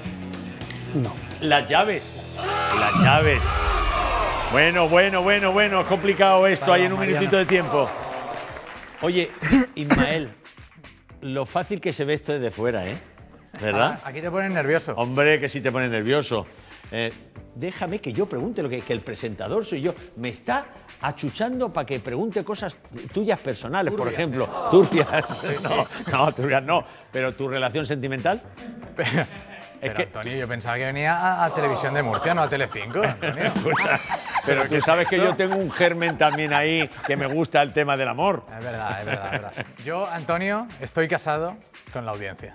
F: No.
C: Las llaves. Las llaves. Bueno, bueno, bueno, bueno. Es complicado esto
F: Vaya,
C: ahí en un
F: Mariano.
C: minutito de tiempo. Oye, Ismael, lo fácil que se ve esto desde fuera, ¿eh? ¿Verdad?
D: Ah, aquí te pones nervioso.
C: Hombre, que sí te pone nervioso. Eh, déjame que yo pregunte lo que, que el presentador soy yo. Me está achuchando para que pregunte cosas tuyas personales, por ejemplo. Turbias. No, no, turbias no. Pero tu relación sentimental.
D: Pero,
C: Es
D: pero,
C: que-
D: Antonio, yo pensaba que venía a, a Televisión de Murcia, no a Telecinco. Antonio.
C: Escucha, pero tú sabes que yo tengo un germen también ahí que me gusta el tema del amor.
D: Es verdad, es verdad, es verdad. Yo, Antonio, estoy casado con la audiencia.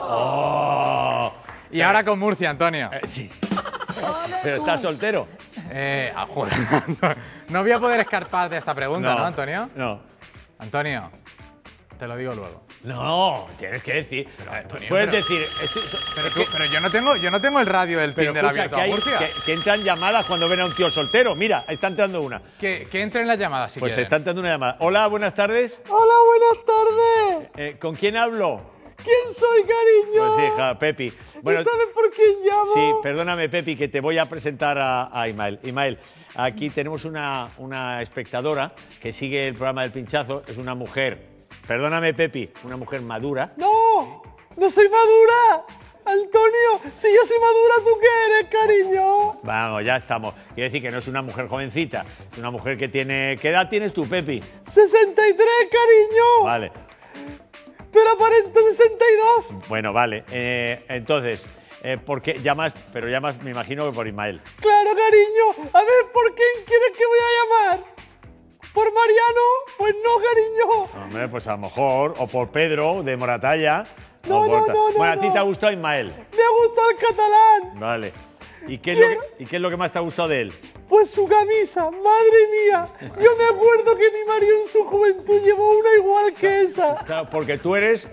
C: Oh,
D: Y ahora con Murcia, Antonio.
C: eh, sí. Pero estás soltero.
D: Eh, ah, joder, no voy a poder escapar de esta pregunta, ¿no, Antonio?
C: No.
D: Antonio, te lo digo luego.
C: No, tienes que decir.
D: Antonio,
C: Puedes
D: pero-
C: decir. estoy-
D: Pero,
C: es
D: tú-
C: que-
D: pero yo no tengo, yo no tengo el radio del
C: pero
D: Tinder
C: escucha,
D: abierto
C: que,
D: a
C: hay-
D: Murcia.
C: que- que entran llamadas cuando ven a un tío soltero. Mira, está entrando una.
D: Que, que entre en las llamadas si
C: Pues
D: quieren.
C: está entrando una llamada. Hola, buenas tardes.
E: Hola, buenas tardes.
C: Eh, ¿Con quién hablo?
E: ¿Quién soy, cariño?
C: Pues hija, Pepi. Bueno,
E: ¿Y sabes por quién llamo?
C: sí, perdóname, Pepi, que te voy a presentar a, a Ismael. Ismael, aquí tenemos una, una espectadora que sigue el programa del Pinchazo. Es una mujer, perdóname, Pepi, una mujer madura.
E: No, no soy madura. Antonio, si yo soy madura, ¿tú qué eres, cariño?
C: Vamos, ya estamos. Quiero decir que no es una mujer jovencita, es una mujer que tiene... ¿Qué edad tienes tú, Pepi?
E: sesenta y tres, cariño.
C: Vale,
E: Pero aparento sesenta y dos.
C: bueno, vale. Eh, entonces, eh, ¿por qué llamas? Pero llamas, me imagino que por Ismael.
E: Claro, cariño. A ver, ¿por quién quieres que voy a llamar? ¿Por Mariano? Pues no, cariño.
C: Hombre, pues a lo mejor, o por Pedro, de Moratalla.
E: No,
C: o por
E: no,
C: ta-
E: no, no,
C: Bueno, a ti
E: no.
C: te ha gustado Ismael.
E: Me ha gustado el catalán.
C: Vale. ¿Y qué, es lo que, ¿Y qué es lo que más te ha gustado de él?
E: Pues su camisa, madre mía. Yo me acuerdo que mi marido en su juventud llevó una igual que esa.
C: Claro, porque tú eres...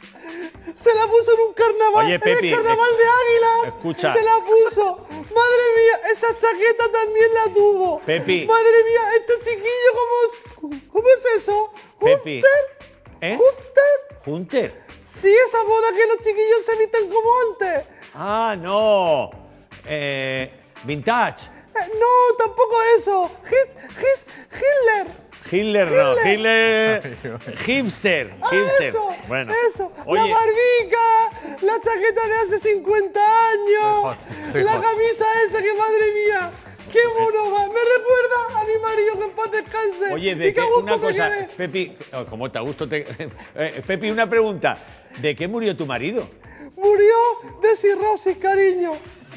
E: Se la puso en un carnaval,
C: Oye,
E: en
C: Pepi,
E: el carnaval
C: eh,
E: de Águila.
C: escucha.
E: Se la puso. Madre mía, esa chaqueta también la tuvo.
C: Pepi.
E: Madre mía, este chiquillo, ¿cómo es, ¿cómo es eso?
C: Pepi.
E: ¿Hunter?
C: ¿Eh?
E: ¿Hunter?
C: ¿Junter?
E: Sí, esa boda que los chiquillos se visten como antes.
C: Ah, no. Eh, vintage.
E: Eh, no, tampoco eso. His, his, Hitler.
C: Hitler no.
E: Hitler.
C: Hitler. Hipster.
E: Ah,
C: Hipster.
E: eso,
C: Bueno.
E: eso. La
C: Oye,
E: barbica, la chaqueta de hace cincuenta años,
D: Estoy hot, estoy
E: la
D: hot.
E: camisa esa que madre mía, qué mono va. Me recuerda a mi marido que en paz descanse.
C: oye,
E: Y
C: de
E: qué
C: qué,
E: gusto
C: una
E: me
C: cosa,
E: quedé.
C: Pepi, oh, ¿cómo te gusto? Te, eh, Pepi, una pregunta. ¿De qué murió tu marido?
E: Murió de cirrosis, cariño.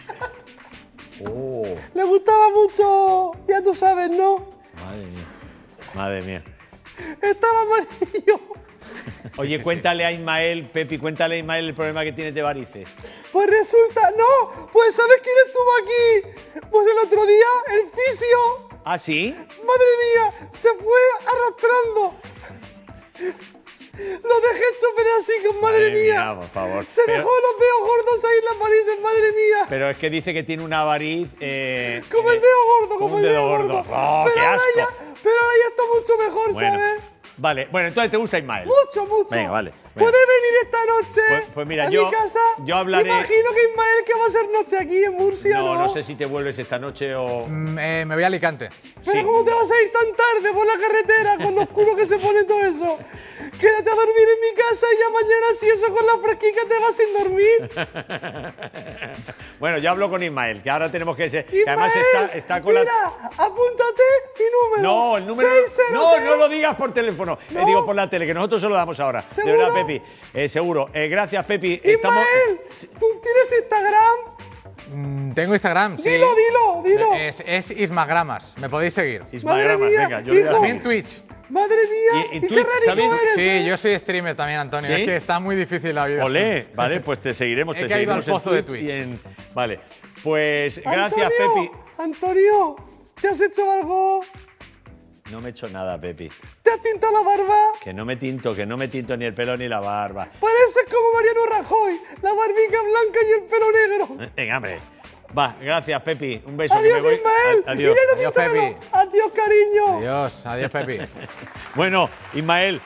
C: Oh,
E: Le gustaba mucho, ya tú sabes, ¿no?
C: madre mía. Madre mía.
E: Estaba amarillo.
C: Oye, cuéntale a Ismael, Pepi, cuéntale a Ismael el problema que tienes de varices.
E: Pues resulta, no, pues ¿sabes quién estuvo aquí? Pues el otro día, el fisio.
C: ¿Ah, sí?
E: Madre mía, se fue arrastrando.
G: Lo dejé súper así, con madre,
C: Madre
G: mía.
C: mía, por favor.
G: Se
C: Pero-
G: dejó los dedos gordos ahí en las varices, madre mía.
C: Pero es que dice que tiene una variz. Eh,
G: Como el
C: eh,
G: dedo gordo,
C: como
G: como
C: un
G: el
C: dedo gordo. ¡Oh,
G: pero,
C: qué
G: ahora
C: asco!
G: ya, pero ahora ya está mucho mejor,
C: Bueno,
G: ¿sabes?
C: vale. Bueno, entonces te gusta Ismael.
G: Mucho, mucho.
C: Venga, vale. Venga.
G: ¿Puedes venir esta noche
C: Pues- pues mira,
G: a
C: yo-
G: mi casa?
C: yo hablaré-
G: Imagino que Ismael que va a ser noche aquí en Murcia, ¿no?
C: No, no sé si te vuelves esta noche o.
D: Mm, eh, me voy a Alicante.
G: Pero
C: Sí.
G: ¿cómo te vas a ir tan tarde por la carretera con lo oscuro que se pone todo eso? Quédate a dormir en mi casa y ya mañana si eso con la fresquica te vas sin dormir.
C: Bueno, yo hablo con Ismael, que ahora tenemos que. ser- que
G: Ismael,
C: además está, está con la.
G: mira, apúntate mi número.
C: No, el número.
G: seis cero
C: No,
G: cero.
C: no lo digas por teléfono. Eh,
G: No.
C: digo por la tele, que nosotros se lo damos ahora.
G: ¿Seguro?
C: De verdad, Pepi. Eh, seguro. Eh, gracias, Pepi. Estamos.
G: Ismael, ¿tú tienes Instagram?
D: Mm, tengo Instagram, sí.
G: Dilo, dilo, dilo.
D: Es, es Ismagramas. Me podéis seguir.
C: Ismagramas,
G: Madre mía,
C: venga, yo le voy a
G: hijo.
D: También
C: seguir.
D: Twitch.
G: Madre mía,
C: ¿Y- y
G: qué
C: Twitch
G: rarito
C: también?
G: eres,
D: Sí,
G: ¿eh?
D: yo soy streamer también, Antonio.
C: ¿Sí?
D: Es que está muy difícil la vida.
C: Olé, vale, pues te seguiremos.
D: He
C: te
D: caído al
C: seguiremos
D: pozo de
C: en
D: Twitch.
C: y en- Vale, pues gracias,
G: Antonio,
C: Pepi.
G: Antonio, ¿te has hecho algo?
C: No me he hecho nada, Pepi.
G: ¿Te has tintado la barba?
C: Que no me tinto, que no me tinto ni el pelo ni la barba.
G: Pareces como Mariano Rajoy, la barbica blanca y el pelo negro.
C: Venga, hombre. Va, gracias, Pepi. Un beso. que
G: Adiós,
C: me voy.
G: Ismael.
C: A- Adiós.
G: Irene,
D: Adiós,
G: pínchamelo.
D: Pepi.
G: Adiós, cariño.
D: Adiós, adiós, Pepi.
C: Bueno, Ismael,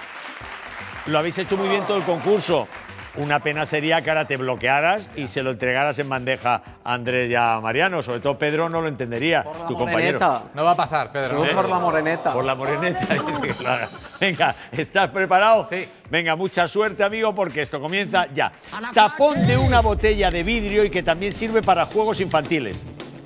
C: lo habéis hecho muy bien todo el concurso. Una pena sería que ahora te bloquearas y se lo entregaras en bandeja a Andrés y a Mariano. Sobre todo Pedro no lo entendería, tu compañero.
H: Moreneta.
D: No va a pasar, Pedro.
H: Tú
C: ¿Eh?
H: por la moreneta.
C: Por la moreneta. dice que lo haga. Venga, ¿estás preparado?
D: Sí.
C: Venga, mucha suerte, amigo, porque esto comienza ya. Tapón de una botella de vidrio y que también sirve para juegos infantiles.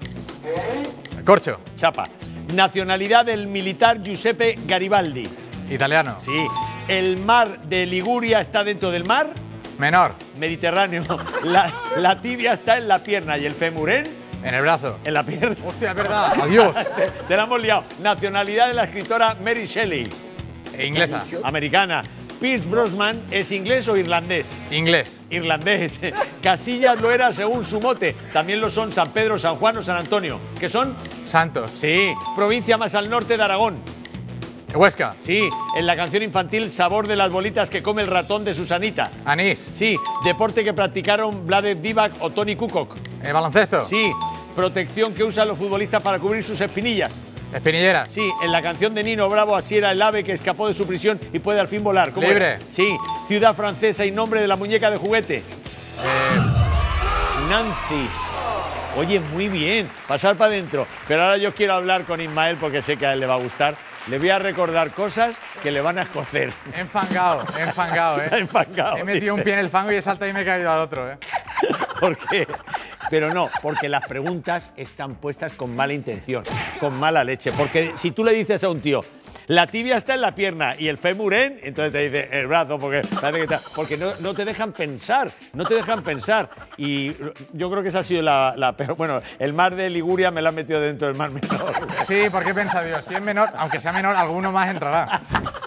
D: Corcho,
C: Chapa. Nacionalidad del militar Giuseppe Garibaldi.
D: italiano.
C: Sí. ¿El mar de Liguria está dentro del mar?
D: Menor,
C: Mediterráneo. La, la tibia está en la pierna y el fémur en,
D: en el brazo.
C: en la pierna.
D: Hostia, es verdad. Adiós.
C: Te, te la hemos liado. Nacionalidad de la escritora Mary Shelley.
D: E inglesa.
C: Americana. Pierce Brosnan es inglés o irlandés.
D: Inglés.
C: Irlandés. Casillas lo era según su mote. También lo son San Pedro, San Juan o San Antonio. ¿Qué son?
D: Santos.
C: Sí. Provincia más al norte de Aragón.
D: Huesca.
C: Sí. En la canción infantil Sabor de las bolitas que come el ratón de Susanita.
D: Anís.
C: Sí. Deporte que practicaron Vlade Divac o Tony Kukoc.
D: Eh, baloncesto.
C: Sí. Protección que usan los futbolistas para cubrir sus espinillas.
D: Espinilleras.
C: Sí, en la canción de Nino Bravo, así era el ave que escapó de su prisión y puede al fin volar. ¿Cómo
D: Libre.
C: era? Sí, ciudad francesa y nombre de la muñeca de juguete.
D: Eh,
C: Nancy. Oye, muy bien, pasar para adentro. Pero ahora yo quiero hablar con Ismael porque sé que a él le va a gustar. Le voy a recordar cosas que le van a escocer.
D: enfangado, enfangado, eh.
C: Enfangado,
D: He metido un
C: dice.
D: pie en el fango y he saltado y me he caído al otro, eh.
C: ¿Por qué? Pero no, porque las preguntas están puestas con mala intención, con mala leche. Porque si tú le dices a un tío, la tibia está en la pierna y el fémur en, entonces te dice el brazo, porque parece que está, porque no, no te dejan pensar, no te dejan pensar. Y yo creo que esa ha sido la, la peor. Bueno, el mar de Liguria me lo han metido dentro del mar menor.
D: Sí, porque he pensado, Dios, si es menor, aunque sea menor, alguno más entrará.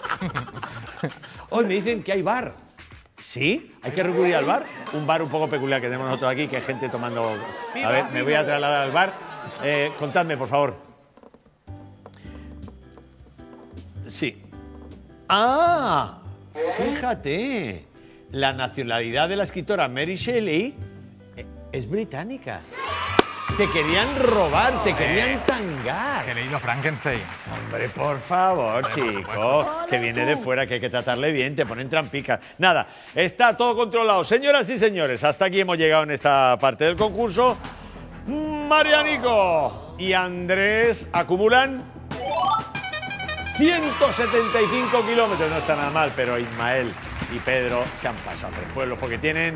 C: Hoy me dicen que hay bar. ¿Sí? ¿Hay que recurrir al bar? Un bar un poco peculiar que tenemos nosotros aquí, que hay gente tomando... A ver, me voy a trasladar al bar. Eh, contadme, por favor. Sí. ¡Ah! Fíjate. La nacionalidad de la escritora Mary Shelley eh, es británica. Te querían robar, te querían tangar.
D: Que he leído Frankenstein.
C: Hombre, por favor, chico, que viene de fuera, que hay que tratarle bien, te ponen trampicas. Nada, está todo controlado. Señoras y señores, hasta aquí hemos llegado en esta parte del concurso. Marianico y Andrés acumulan ciento setenta y cinco kilómetros. No está nada mal, pero Ismael y Pedro se han pasado tres pueblos porque tienen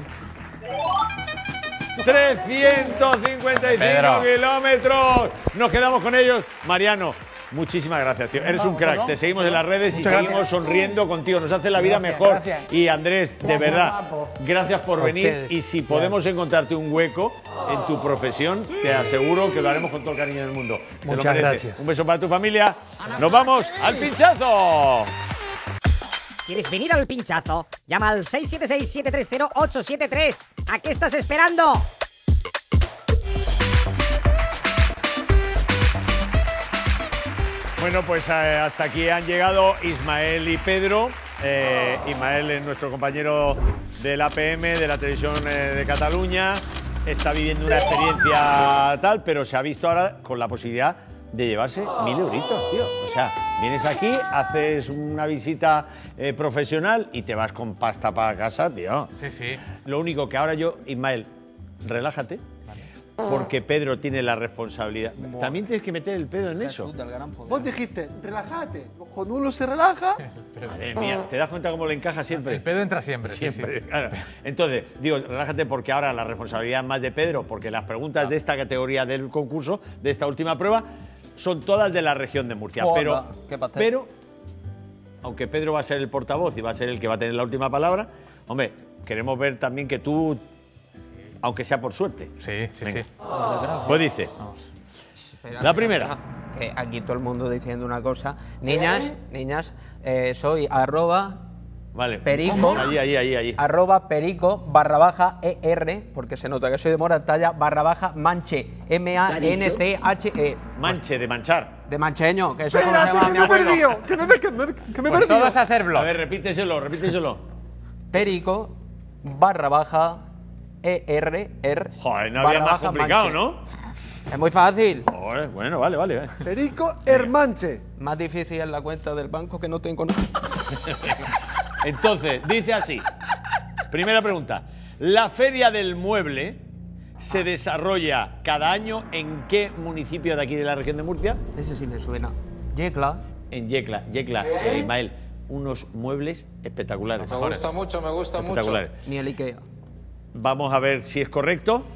C: trescientos cincuenta y cinco
D: Pedro.
C: kilómetros. Nos quedamos con ellos. Mariano, muchísimas gracias, tío. Eres un crack. Te seguimos en las redes y
E: Muchas
C: seguimos
E: gracias.
C: sonriendo contigo. Nos hace la vida
E: Gracias,
C: mejor.
E: gracias.
C: Y Andrés, de verdad, gracias por
F: A
C: venir.
F: ustedes.
C: Y si podemos encontrarte un hueco en tu profesión, te aseguro que lo haremos con todo el cariño del mundo. Te lo
F: Muchas
C: mereces.
F: gracias.
C: Un beso para tu familia. Nos vamos al pinchazo.
I: ¿Quieres venir al pinchazo? Llama al seis siete seis, siete tres cero, ocho siete tres. ¿A qué estás esperando?
C: Bueno, pues eh, hasta aquí han llegado Ismael y Pedro. Eh, Ismael es nuestro compañero del A P M, de la televisión eh, de Cataluña. Está viviendo una experiencia tal, pero se ha visto ahora con la posibilidad de llevarse mil euritos, tío. O sea, vienes aquí, haces una visita eh, profesional y te vas con pasta para casa, tío.
D: Sí, sí.
C: Lo único que ahora yo, Ismael, relájate. Porque Pedro tiene la responsabilidad. Bueno. También tienes que meter el pedo en
H: Se
C: eso.
H: asusta el gran poder.
G: Vos dijiste, relájate. Cuando uno se relaja...
C: Madre mía, ¿te das cuenta cómo le encaja siempre?
D: El pedo entra siempre.
C: Siempre,
D: sí, sí.
C: claro. Entonces, digo, relájate porque ahora la responsabilidad es más de Pedro, porque las preguntas de esta categoría del concurso, de esta última prueba, son todas de la región de Murcia.
H: Hola,
C: pero,
H: qué pastel.
C: pero, aunque Pedro va a ser el portavoz y va a ser el que va a tener la última palabra, hombre, queremos ver también que tú, aunque sea por suerte.
D: Sí, sí,
C: Venga.
D: sí.
C: Pues dice,
H: Espera,
C: la
H: espera,
C: primera.
H: espera, que aquí todo el mundo diciendo una cosa. Niñas, niñas, eh, soy arroba
C: Vale.
H: Perico.
C: Ahí, ahí, ahí, ahí.
H: arroba perico barra baja er, porque se nota que soy de Moratalla, barra baja manche, M A N C H E.
C: Manche, de manchar.
H: De mancheño, que eso es como se
G: Espérate,
H: llama
G: que
H: mi
G: me he
H: abuelo.
G: perdido, que me, que me, que me he
D: Pues
G: perdido.
D: todos a hacer
C: A
D: blog.
C: ver, repíteselo, repíteselo.
H: Perico barra baja er, er.
C: Joder, no
H: barra
C: había más
H: baja
C: complicado,
H: manche.
C: ¿no?
H: Es muy fácil.
C: Joder, bueno, vale, vale. vale.
G: Perico Hermanche.
H: Más difícil es la cuenta del banco que no tengo nada.
C: Entonces, dice así. Primera pregunta. ¿La Feria del Mueble se desarrolla cada año en qué municipio de aquí de la región de Murcia?
H: Ese sí me suena. Yecla.
C: En Yecla. Yecla, eh, Ismael, unos muebles espectaculares.
D: Me gusta
J: mucho, me gusta
C: Espectaculares.
H: Ni el Ikea.
C: Vamos a ver si es correcto.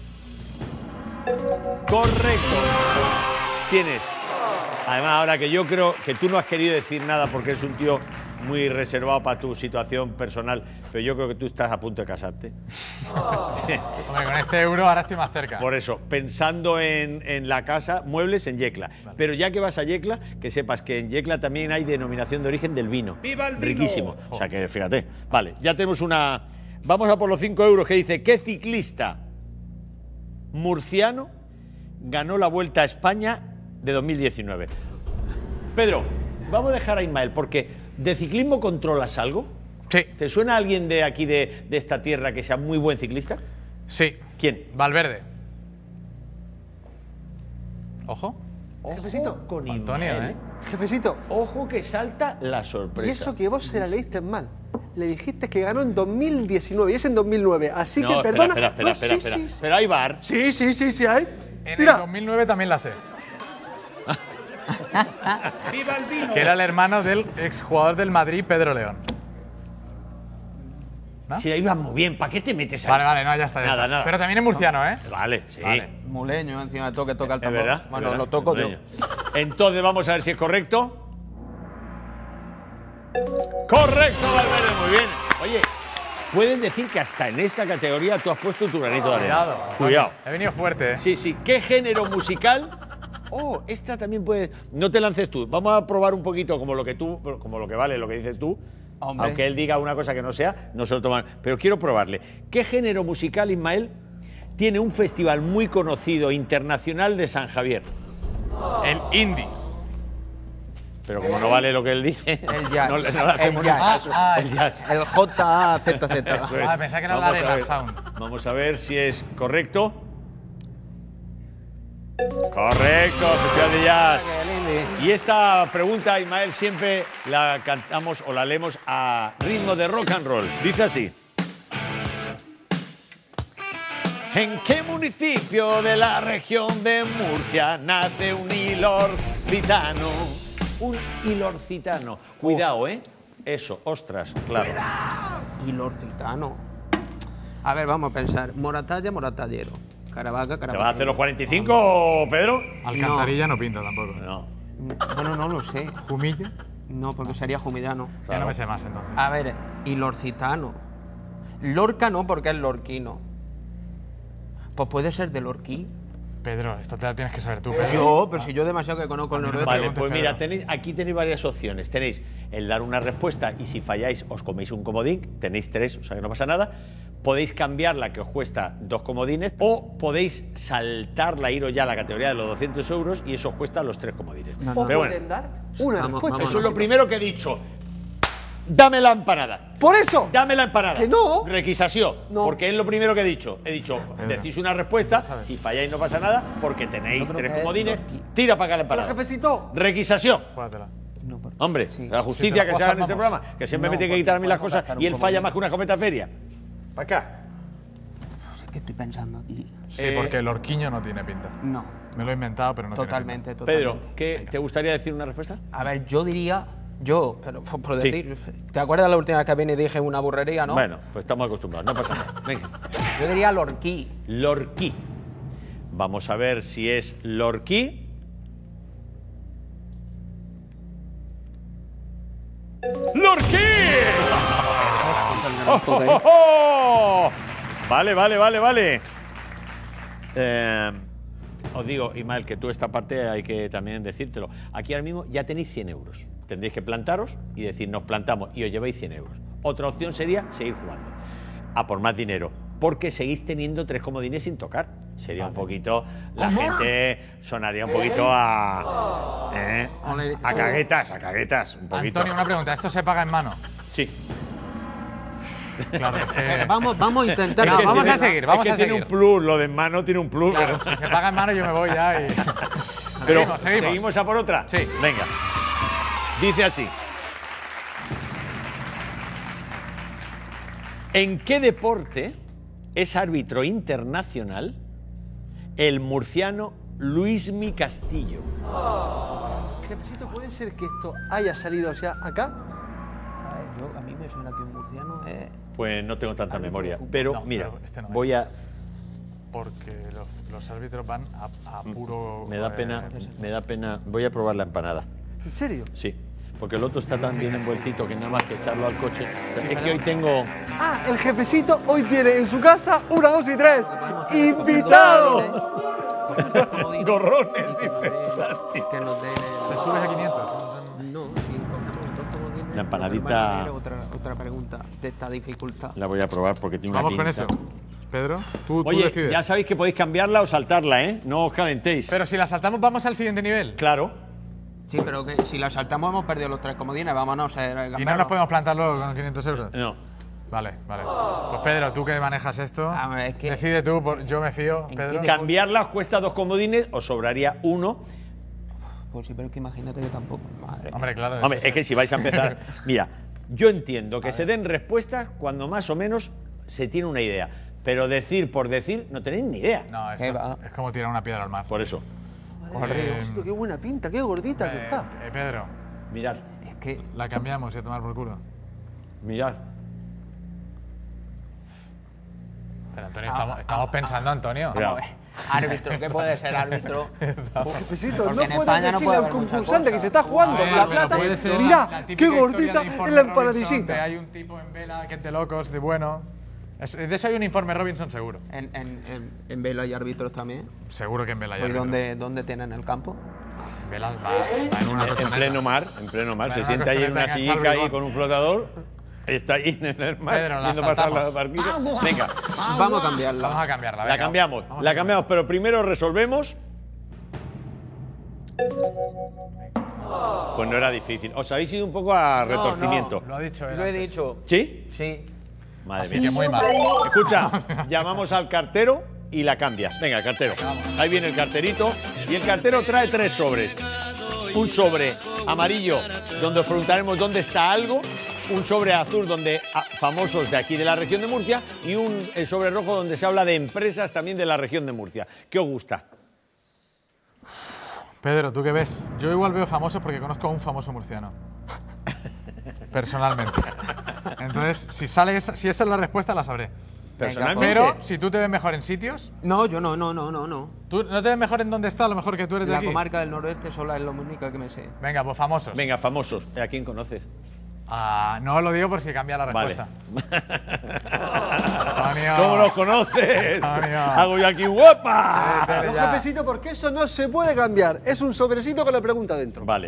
C: Correcto. Tienes. Además, ahora que yo creo que tú no has querido decir nada porque eres un tío muy reservado para tu situación personal, pero yo creo que tú estás a punto de casarte.
D: Hombre, con este euro ahora estoy más cerca.
C: Por eso, pensando en, en la casa, muebles en Yecla. Vale. Pero ya que vas a Yecla, que sepas que en Yecla también hay denominación de origen del vino.
A: ¡Viva el vino!
C: Riquísimo. O sea que fíjate. Vale, ya tenemos una... Vamos a por los cinco euros que dice, ¿qué ciclista murciano ganó la Vuelta a España de dos mil diecinueve? Pedro, vamos a dejar a Ismael, porque ¿de ciclismo controlas algo?
D: Sí.
C: ¿Te suena alguien de aquí, de, de esta tierra, que sea muy buen ciclista?
D: Sí.
C: ¿Quién?
D: Valverde. Ojo.
C: Ojo
G: Jefecito.
C: con
D: Antonio,
C: Ismael,
D: ¿eh?
G: Jefecito.
C: Ojo que salta la sorpresa.
G: Y eso que vos se la leíste mal. Le dijiste que ganó en dos mil diecinueve y es en dos mil nueve. Así
C: No,
G: que
C: espera,
G: perdona.
C: espera, espera,
G: No,
C: espera,
G: sí,
C: espera.
G: sí, sí.
C: Pero hay bar.
G: Sí, sí, sí, sí hay.
D: En
G: Mira,
D: el dos mil nueve también la sé.
A: ¡Viva el vino!
D: Que era el hermano del exjugador del Madrid, Pedro León. ¿No?
C: Si ahí vas muy bien, ¿para qué te metes ahí?
D: Vale, vale, no, ya está. Ya
C: Nada,
D: está.
C: nada.
D: Pero también es murciano, ¿eh?
C: Vale, sí.
D: Vale.
H: Muleño, encima de todo que toca el
C: Es
H: tambor.
C: verdad.
H: Bueno,
C: es verdad,
H: lo toco yo.
C: Muleño. Entonces vamos a ver si es correcto. Correcto, Valverde, muy bien. Oye, puedes decir que hasta en esta categoría tú has puesto tu granito de arena.
D: Cuidado.
C: Cuidado.
D: He venido fuerte, ¿eh?
C: Sí, sí. ¿Qué género musical? Oh, esta también puede. No te lances tú. Vamos a probar un poquito como lo que tú, como lo que vale, lo que dices tú.
H: Hombre.
C: Aunque él diga una cosa que no sea, no se lo toman. Pero quiero probarle. ¿Qué género musical, Ismael, tiene un festival muy conocido internacional de San Javier?
D: El indie.
C: Pero como no vale lo que él dice,
H: El jazz.
C: no, le- no le hacemos
H: el jazz.
C: caso.
H: Ah,
C: El jazz.
H: El J A Z Z.
C: Eso es.
D: Ah, pensaba que era la
C: Vamos a
D: arena,
C: ver.
D: sound.
C: Vamos a ver si es correcto. Correcto, Festival de Jazz. Y esta pregunta, Ismael, siempre la cantamos o la leemos a ritmo de rock and roll. Dice así. ¿En qué municipio de la región de Murcia nace un ilorcitano? Un ilorcitano. Cuidado, ¿eh? Eso, ostras, claro.
H: Y Lorcitano. A ver, vamos a pensar. Moratalla, Moratallero. Caravaca,
C: ¿Te
H: Caravaca.
C: vas a hacer los cuarenta y cinco, Pedro?
D: Alcantarilla no, pinta tampoco.
C: No.
H: Bueno, no lo sé.
D: Jumilla.
H: No, porque sería jumillano.
D: Ya no me sé más entonces.
H: A ver, y Lorcitano. Lorca no, porque es lorquino. Pues puede ser de Lorquí.
D: Pedro, esta te la tienes que saber tú, Pedro.
H: Yo, pero si yo demasiado que conozco el
D: A mí no
H: noroeste.
C: Vale,
D: preguntes,
C: pues mira,
D: Pedro.
C: tenéis, aquí tenéis varias opciones. Tenéis el dar una respuesta y si falláis os coméis un comodín. Tenéis tres, o sea que no pasa nada. Podéis cambiarla, que os cuesta dos comodines. O podéis saltarla, iros ya a la categoría de los doscientos euros y eso os cuesta los tres comodines.
H: No, no.
G: os
C: Pero bueno,
G: pueden dar una
H: Vamos,
G: respuesta.
H: vamos,
C: eso es lo primero que he dicho. Dame la empanada.
G: Por eso.
C: Dame la empanada.
G: Que no.
C: Requisación.
G: No.
C: Porque es lo primero que he dicho. He dicho, decís una respuesta, si falláis no pasa nada, porque tenéis tres comodines. Tira para acá la
G: Pero
C: empanada.
G: jefecito.
C: Requisación.
D: Júgatela.
H: No, por-
C: Hombre,
H: sí.
C: la
D: Si
C: justicia
D: te
C: que se haga en
D: juegas,
C: este
D: vamos.
C: programa, que siempre
H: No,
C: me tiene que
H: porque
C: quitarme las
H: podemos
C: cosas
H: gastar
C: y
H: un
C: él falla
H: comodín.
C: más que una cometa feria. Para acá.
H: Es que estoy pensando aquí.
D: Sí,
C: Eh,
D: porque el horquiño no tiene pinta.
H: No,
D: Me lo he inventado, pero no
H: totalmente,
D: tiene
H: totalmente.
C: Pedro, ¿qué, ¿te gustaría decir una respuesta?
H: A ver, yo diría, yo, pero por por
C: Sí.
H: decir, ¿te acuerdas la última vez que vine y dije una burrería, no?
C: Bueno, pues estamos acostumbrados, no pasa nada. Venga.
H: Yo diría Lorquí.
C: Lorquí. Vamos a ver si es Lorquí. ¡Lorquí! ¡Oh, oh, oh, oh! Vale, vale, vale, vale. Eh, os digo, Ismael, que tú esta parte hay que también decírtelo. Aquí ahora mismo ya tenéis cien euros. Tendréis que plantaros y decir, nos plantamos y os lleváis cien euros. Otra opción sería seguir jugando a por más dinero, porque seguís teniendo tres comodines sin tocar. Sería un poquito, la gente sonaría un poquito a... ¿eh? A caguetas, a caguetas, un poquito.
D: Antonio, una pregunta. ¿Esto se paga en mano?
C: Sí.
D: Claro, es que...
H: Vamos, vamos a intentar.
D: No,
C: que
D: vamos
C: tiene-
D: a seguir, vamos
C: es que
D: a
C: tiene
D: seguir.
C: un plus, lo de en mano tiene un plus.
D: Claro,
C: pero
D: si se paga en mano yo me voy ya y...
C: pero
D: seguimos, seguimos.
C: ¿seguimos a por otra?
D: Sí.
C: Venga. Dice así. ¿En qué deporte es árbitro internacional el murciano Luismi Castillo?
G: Jefecito, ¿puede ser que esto haya salido ya acá?
H: A ver, yo, a mí me suena que un murciano es...
C: Pues no tengo tanta
H: Árbitro de
C: memoria.
H: fútbol.
C: Pero
D: No,
C: mira,
D: pero este no es.
C: voy a...
D: Porque los, los árbitros van a, a puro...
C: Me da
D: eh,
C: pena, me da pena. Voy a probar la empanada.
G: ¿En serio?
C: Sí. Porque el otro está tan bien envueltito que nada más que echarlo al coche. Es que hoy tengo...
G: Ah, el jefecito hoy tiene en su casa una, dos y tres. ¡Invitado!
C: Gorrones,
H: Y que nos dé- que nos dé...
D: ¿Te subes a quinientos?
H: No, si cogemos dos comodines,
C: La empanadita-
H: podemos añadir Otra, otra pregunta de esta dificultad.
C: La voy a probar porque tiene
D: Vamos
C: una
D: con
C: pinta.
D: eso. Pedro, tú, tú
C: Oye,
D: decides.
C: ya sabéis que podéis cambiarla o saltarla, ¿eh? No os calentéis.
D: Pero si la saltamos vamos al siguiente nivel.
C: Claro.
H: Sí, pero que si la saltamos hemos perdido los tres comodines, vámonos a
D: Y no
H: cambiarlo.
D: nos podemos plantar luego con quinientos euros.
C: No.
D: Vale, vale. Pues Pedro, tú que manejas esto,
H: A ver, es que-
D: decide tú, por- yo me fío,
H: ¿En
D: Pedro.
H: qué
C: Cambiarla os cuesta dos comodines, os sobraría uno.
H: Pues sí, pero es que imagínate que tampoco. Madre.
D: Hombre, claro.
C: Hombre,
D: eso
C: es que si vais a empezar. Mira, yo entiendo que se den respuestas cuando más o menos se tiene una idea. Pero decir por decir, no tenéis ni idea.
D: No,
H: ¿Qué
D: esto
H: va?
D: es como tirar una piedra al mar.
C: Por eso.
G: Jefecito, qué buena pinta, qué gordita que
D: Eh,
G: está.
D: eh, Pedro,
C: Mirad,
H: Es que.
D: la cambiamos y a tomar por culo.
C: mirad.
D: Pero Antonio, estamos, estamos pensando, Antonio.
C: Mira.
H: Vamos a ver. Árbitro, ¿qué puede ser árbitro?
G: Jefecito,
H: Porque
G: no
H: en
G: puedes
H: España no
G: decirle
H: puede
G: al
H: haber mucha
G: concursante
H: cosa.
G: que se está jugando
D: A ver,
G: la
D: pero
G: plata.
D: puede ser
G: Mira,
D: la
G: qué
D: típica historia
G: gordita
D: de Informe
G: en la
D: Robinson,
G: empanadillita.
D: que hay un tipo en vela que es de locos, de bueno. Es- de eso hay un informe Robinson seguro.
H: En, en, en, en Vela hay árbitros también.
D: Seguro que en vela hay
H: ¿Y
D: árbitro.
H: dónde, dónde tienen el campo?
D: En vela va, va en una
C: En
D: colchoneta.
C: pleno mar, en pleno mar.
D: Va
C: Se
D: en una
C: sienta ahí en una
D: colchoneta
C: sillica
D: enganchado al
C: ahí
D: bigón.
C: con un flotador. Está ahí en el mar,
D: Pedro, la
C: viendo pasar
D: saltamos.
C: los barquitos. Venga,
H: Vamos a cambiarla.
D: Vamos a cambiarla.
C: la
D: venga.
C: cambiamos,
D: Vamos a
C: la cambiamos, pero primero resolvemos. Pues no era difícil. Os habéis ido un poco a retorcimiento.
D: Lo ha dicho él
H: Lo he
D: antes.
H: dicho.
C: ¿Sí?
H: Sí.
C: Madre
D: Así
C: mía.
D: que muy mal.
C: Escucha, llamamos al cartero y la cambia. Venga, cartero. Ahí viene el carterito. Y el cartero trae tres sobres. Un sobre amarillo, donde os preguntaremos dónde está algo. Un sobre azul, donde ah, famosos de aquí de la región de Murcia. Y un eh, sobre rojo, donde se habla de empresas también de la región de Murcia. ¿Qué os gusta?
D: Pedro, ¿tú qué ves? Yo igual veo famosos porque conozco a un famoso murciano. Personalmente. Entonces, si sale esa, si esa es la respuesta, la sabré.
C: Personalmente.
D: Pero si tú te ves mejor en sitios,
H: No, yo no, no, no, no, no.
D: ¿tú no te ves mejor en dónde está? A lo mejor que tú eres de
H: La
D: aquí.
H: comarca del noroeste sola es lo única que me sé.
D: Venga, pues famosos.
C: Venga, famosos. ¿A quién conoces?
D: Ah, no lo digo por si cambia la
C: Vale.
D: respuesta. Antonio.
C: ¿Cómo los conoces?
D: Antonio.
C: Hago yo aquí guapa.
D: Vete
G: No,
D: ya.
G: jefecito, porque eso no se puede cambiar. Es un sobrecito con la pregunta dentro.
C: Vale.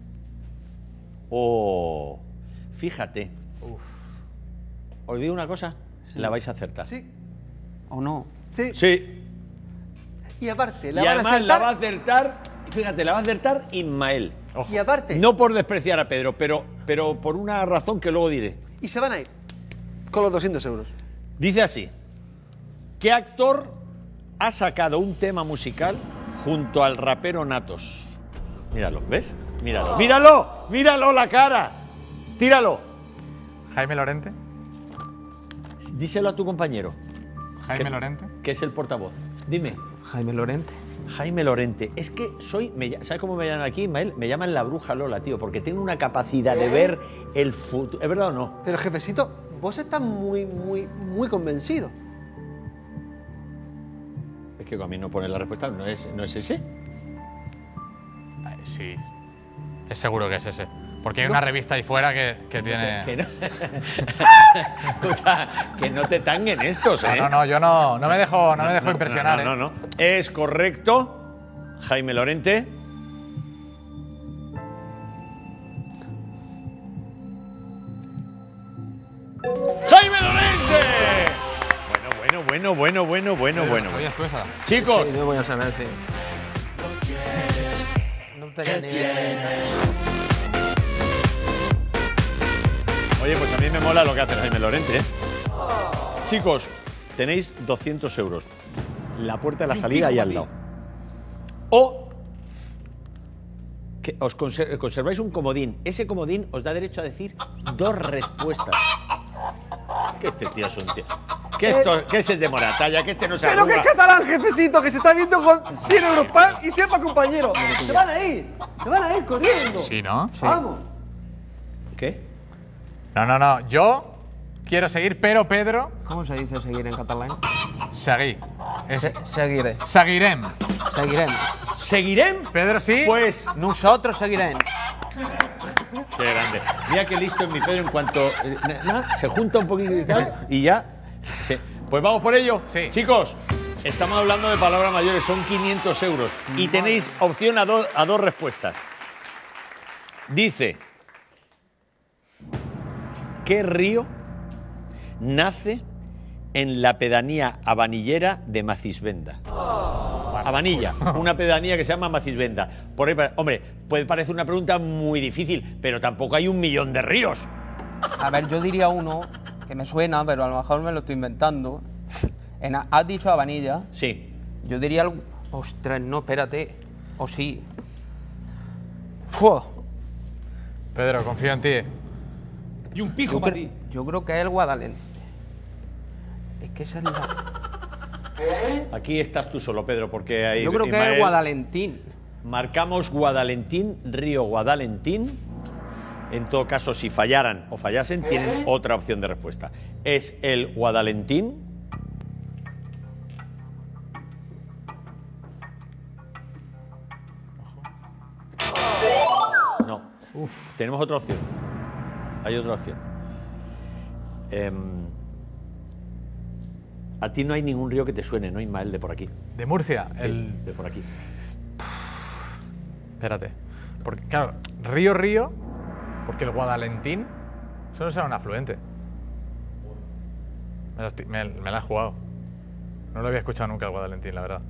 C: Oh, fíjate. Os digo una cosa, la vais a acertar.
G: Sí,
H: ¿O no?
G: sí.
C: Sí.
G: Y aparte, la
C: Y
G: van a
C: además
G: acertar
C: la va a acertar fíjate, la va a acertar Ismael.
G: Y aparte,
C: No por despreciar a Pedro, pero, pero por una razón que luego diré.
G: y se van a ir con los doscientos euros.
C: Dice así: ¿qué actor ha sacado un tema musical junto al rapero Natos? Míralo, ¿ves? Míralo, míralo, míralo la cara. Tíralo.
D: Jaime Lorente.
C: Díselo a tu compañero,
D: Jaime
C: ¿Qué?
D: Lorente.
C: que es el portavoz. Dime.
H: Jaime Lorente.
C: Jaime Lorente. Es que soy... Me, ll- ¿Sabes cómo me llaman aquí, Ismael? Me llaman la bruja Lola, tío, porque tengo una capacidad de ver el futuro. ¿Es verdad o no?
G: Pero jefecito, vos estás muy, muy, muy convencido.
C: Es que a mí no pone la respuesta, no es, no es ese.
D: Ay, sí. Es seguro que es ese. Porque hay una revista ahí fuera que, que tiene.
C: Que no, Escucha, que no te tanguen estos, ¿eh?
D: No, no, no, yo no, no me dejo, no me dejo impresionar.
C: No,
D: ¿eh?
C: no, no. Es correcto, Jaime Lorente. ¡Jaime Lorente! Bueno, bueno, bueno, bueno, bueno, bueno.
D: ¿Sabías tú esa?
C: Chicos,
H: Sí, yo voy a saber, sí. No tenía ni idea.
C: oye, pues a mí me mola lo que hace Jaime Lorente, ¿eh? Chicos, tenéis doscientos euros. La puerta de la salida ahí al lado. O que os conser- conserváis un comodín. Ese comodín os da derecho a decir dos respuestas. Que este tío es un tío. Que esto, que ese es de Moratalla, que este no se
G: Pero que
C: arruga.
G: es catalán, jefecito, que se está viendo con cien euros pan y cien para compañero. Se van a ir, se van a ir corriendo.
D: Sí, ¿no?
G: Vamos.
C: ¿Qué?
D: No, no, no. Yo quiero seguir, pero Pedro,
H: ¿Cómo se dice seguir en catalán?
D: seguí. Es
H: Se- seguiré.
D: seguirem.
H: Seguiremos.
C: ¿Seguirem?
D: Pedro, sí.
C: Pues
H: Nosotros seguiremos.
C: qué grande. Mira qué listo es mi Pedro en cuanto eh, na- na, se junta un poquito y tal y ya. Sí. Pues vamos por ello.
D: Sí.
C: Chicos, estamos hablando de palabras mayores, son quinientos euros y tenéis opción a, do- a dos respuestas. Dice, ¿qué río nace en la pedanía habanillera de Macisvenda? Habanilla, una pedanía que se llama Macisvenda. Por ahí, pa- hombre, puede parecer una pregunta muy difícil, pero tampoco hay un millón de ríos.
H: A ver, yo diría uno que me suena, pero a lo mejor me lo estoy inventando. En a- has dicho Habanilla.
C: Sí.
H: Yo diría algo. Ostras, no, espérate. O sí. Fua.
D: Pedro, confío en ti.
A: Y un pijo
H: Yo,
A: para
H: cre-
A: ti.
H: yo creo que es el Guadalente. Es que esa es la.
C: Aquí estás tú solo, Pedro, porque hay.
H: Yo creo que es el
C: Ismael,
H: Guadalentín.
C: Marcamos Guadalentín, río Guadalentín. En todo caso, si fallaran o fallasen, tienen otra opción de respuesta. ¿Es el Guadalentín? No. Tenemos otra opción. Hay otra opción. Em, a ti no hay ningún río que te suene, ¿no, Ismael, de por aquí?
D: De Murcia.
C: Sí,
D: El...
C: de por aquí.
D: Espérate. Porque, claro, río, río, porque el Guadalentín solo será un afluente. Me la, estoy- me- me la he jugado. No lo había escuchado nunca el Guadalentín, la verdad.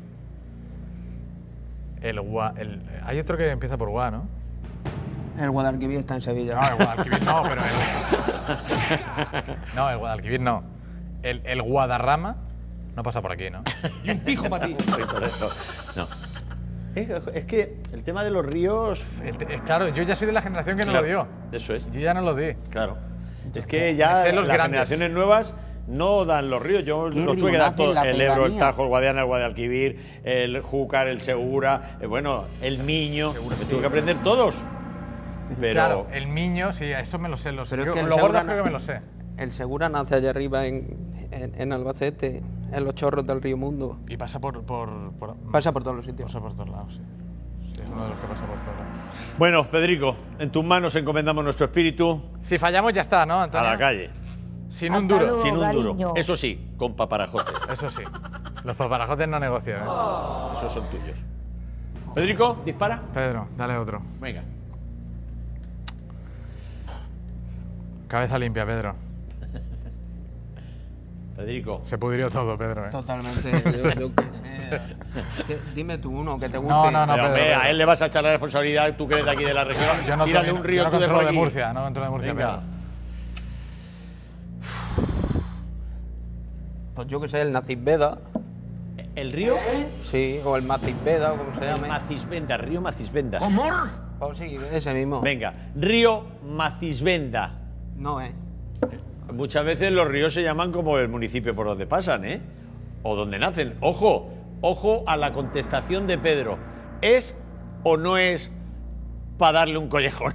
D: El Gua... El, hay otro que empieza por Gua, ¿no?
H: El Guadalquivir está en Sevilla.
D: No, el Guadalquivir no, pero el... No, el Guadalquivir no. El, el Guadarrama no pasa por aquí, ¿no?
A: Y un pijo para ti.
C: Correcto. No. Es, es que el tema de los ríos.
D: El te- es claro, yo ya soy de la generación que no lo
C: Claro,
D: dio.
C: Eso es,
D: Yo ya no lo di.
C: claro. Es que ya
D: sé los
C: las
D: grandes.
C: generaciones nuevas no dan los ríos. Yo
H: ¿Qué
C: los
H: río
C: tuve que dar
H: nace en
C: todos.
H: la
C: El Ebro, el
H: pedanía?
C: Tajo, el Guadiana, el Guadalquivir, el Júcar, el Segura, eh, bueno, el Miño. Me tuve que aprender todos. Pero
D: Claro, el Miño, sí, eso me lo sé. Los,
H: Pero es
D: yo-
H: que el
D: los gordos
H: Segura
D: creo
H: no-
D: que me lo sé.
H: El Segura nace allá arriba en, en, en Albacete, en los chorros del río Mundo.
D: Y pasa por... por, por
H: Pasa por todos los sitios.
D: Pasa por todos lados, sí. Sí, es uno de los que pasa por todos lados.
C: bueno, Pedrico, en tus manos encomendamos nuestro espíritu
D: Si fallamos ya está, ¿no,
C: a
D: Antonio?
C: la calle.
D: Sin un duro.
C: Sin un duro. Eso sí, con paparajote.
D: Eso sí. Los paparajotes no negocian, ¿eh?
C: Esos son tuyos. Pedrico, dispara.
D: Pedro, dale otro.
C: Venga.
D: Cabeza limpia, Pedro.
C: Federico.
D: Se pudrió todo, Pedro. ¿eh?
H: Totalmente. Yo, yo qué sé. Que- Dime tú uno que te guste.
D: No, no, no,
C: Pero,
D: Pedro,
C: hombre,
D: Pedro.
C: a él le vas a echar la responsabilidad, tú que eres de aquí de la región.
D: Yo no,
C: Tírale
D: domino-
C: un río
D: yo no
C: tú de por
D: controlo de
C: aquí.
D: Murcia, no controlo de Murcia,
C: Venga.
D: Pedro.
H: Pues yo que sé, el Nacisveda.
C: ¿El río?
H: Sí, o el Macisveda, o como se llame.
C: Macisvenda, río Macisvenda.
H: Oh, sí, ese mismo.
C: Venga, río Macisvenda.
H: No, eh.
C: Muchas veces los ríos se llaman como el municipio por donde pasan, ¿eh? O donde nacen. Ojo, ojo a la contestación de Pedro. ¿Es o no es para darle un collejón?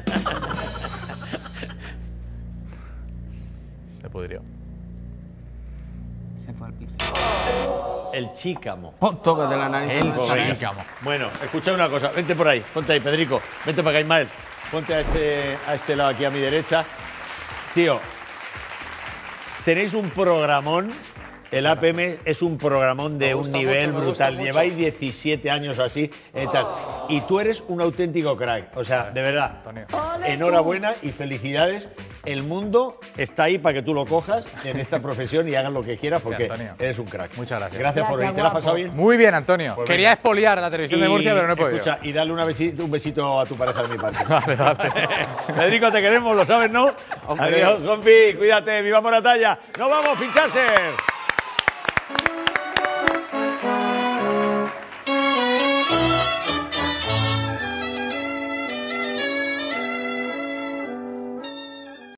D: Se pudrió.
H: Se fue al piso.
C: El chícamo.
H: Oh, tócate la nariz.
D: El
C: Pues venga.
D: chícamo.
C: Bueno, escucha una cosa. Vente por ahí. Ponte ahí, Pedrico. Vente para acá, Ismael. Ponte a este, a este lado aquí a mi derecha. Tío, tenéis un programón. El A P M es un programón de
G: Me
C: un
G: gusta
C: nivel
G: mucho, me gusta
C: brutal.
G: mucho.
C: Lleváis diecisiete años o así. eh, tal. Y tú eres un auténtico crack. O sea, de verdad.
D: Antonio.
C: Enhorabuena y felicidades. El mundo está ahí para que tú lo cojas en esta profesión y hagas lo que quieras porque
D: Antonio.
C: eres un crack.
D: Muchas gracias.
C: Gracias por venir. ¿Te lo has pasado bien?
D: Muy bien, Antonio.
C: Pues
D: Quería
C: venga.
D: expoliar la televisión de Murcia, pero no he podido.
C: Escucha, y dale una besi- un besito a tu pareja de mi parte.
D: Vale, vale.
C: Federico, te queremos, lo sabes, ¿no?
H: Hombre.
C: Adiós, compi, cuídate, viva Moratalla. ¡Nos vamos, pincharse!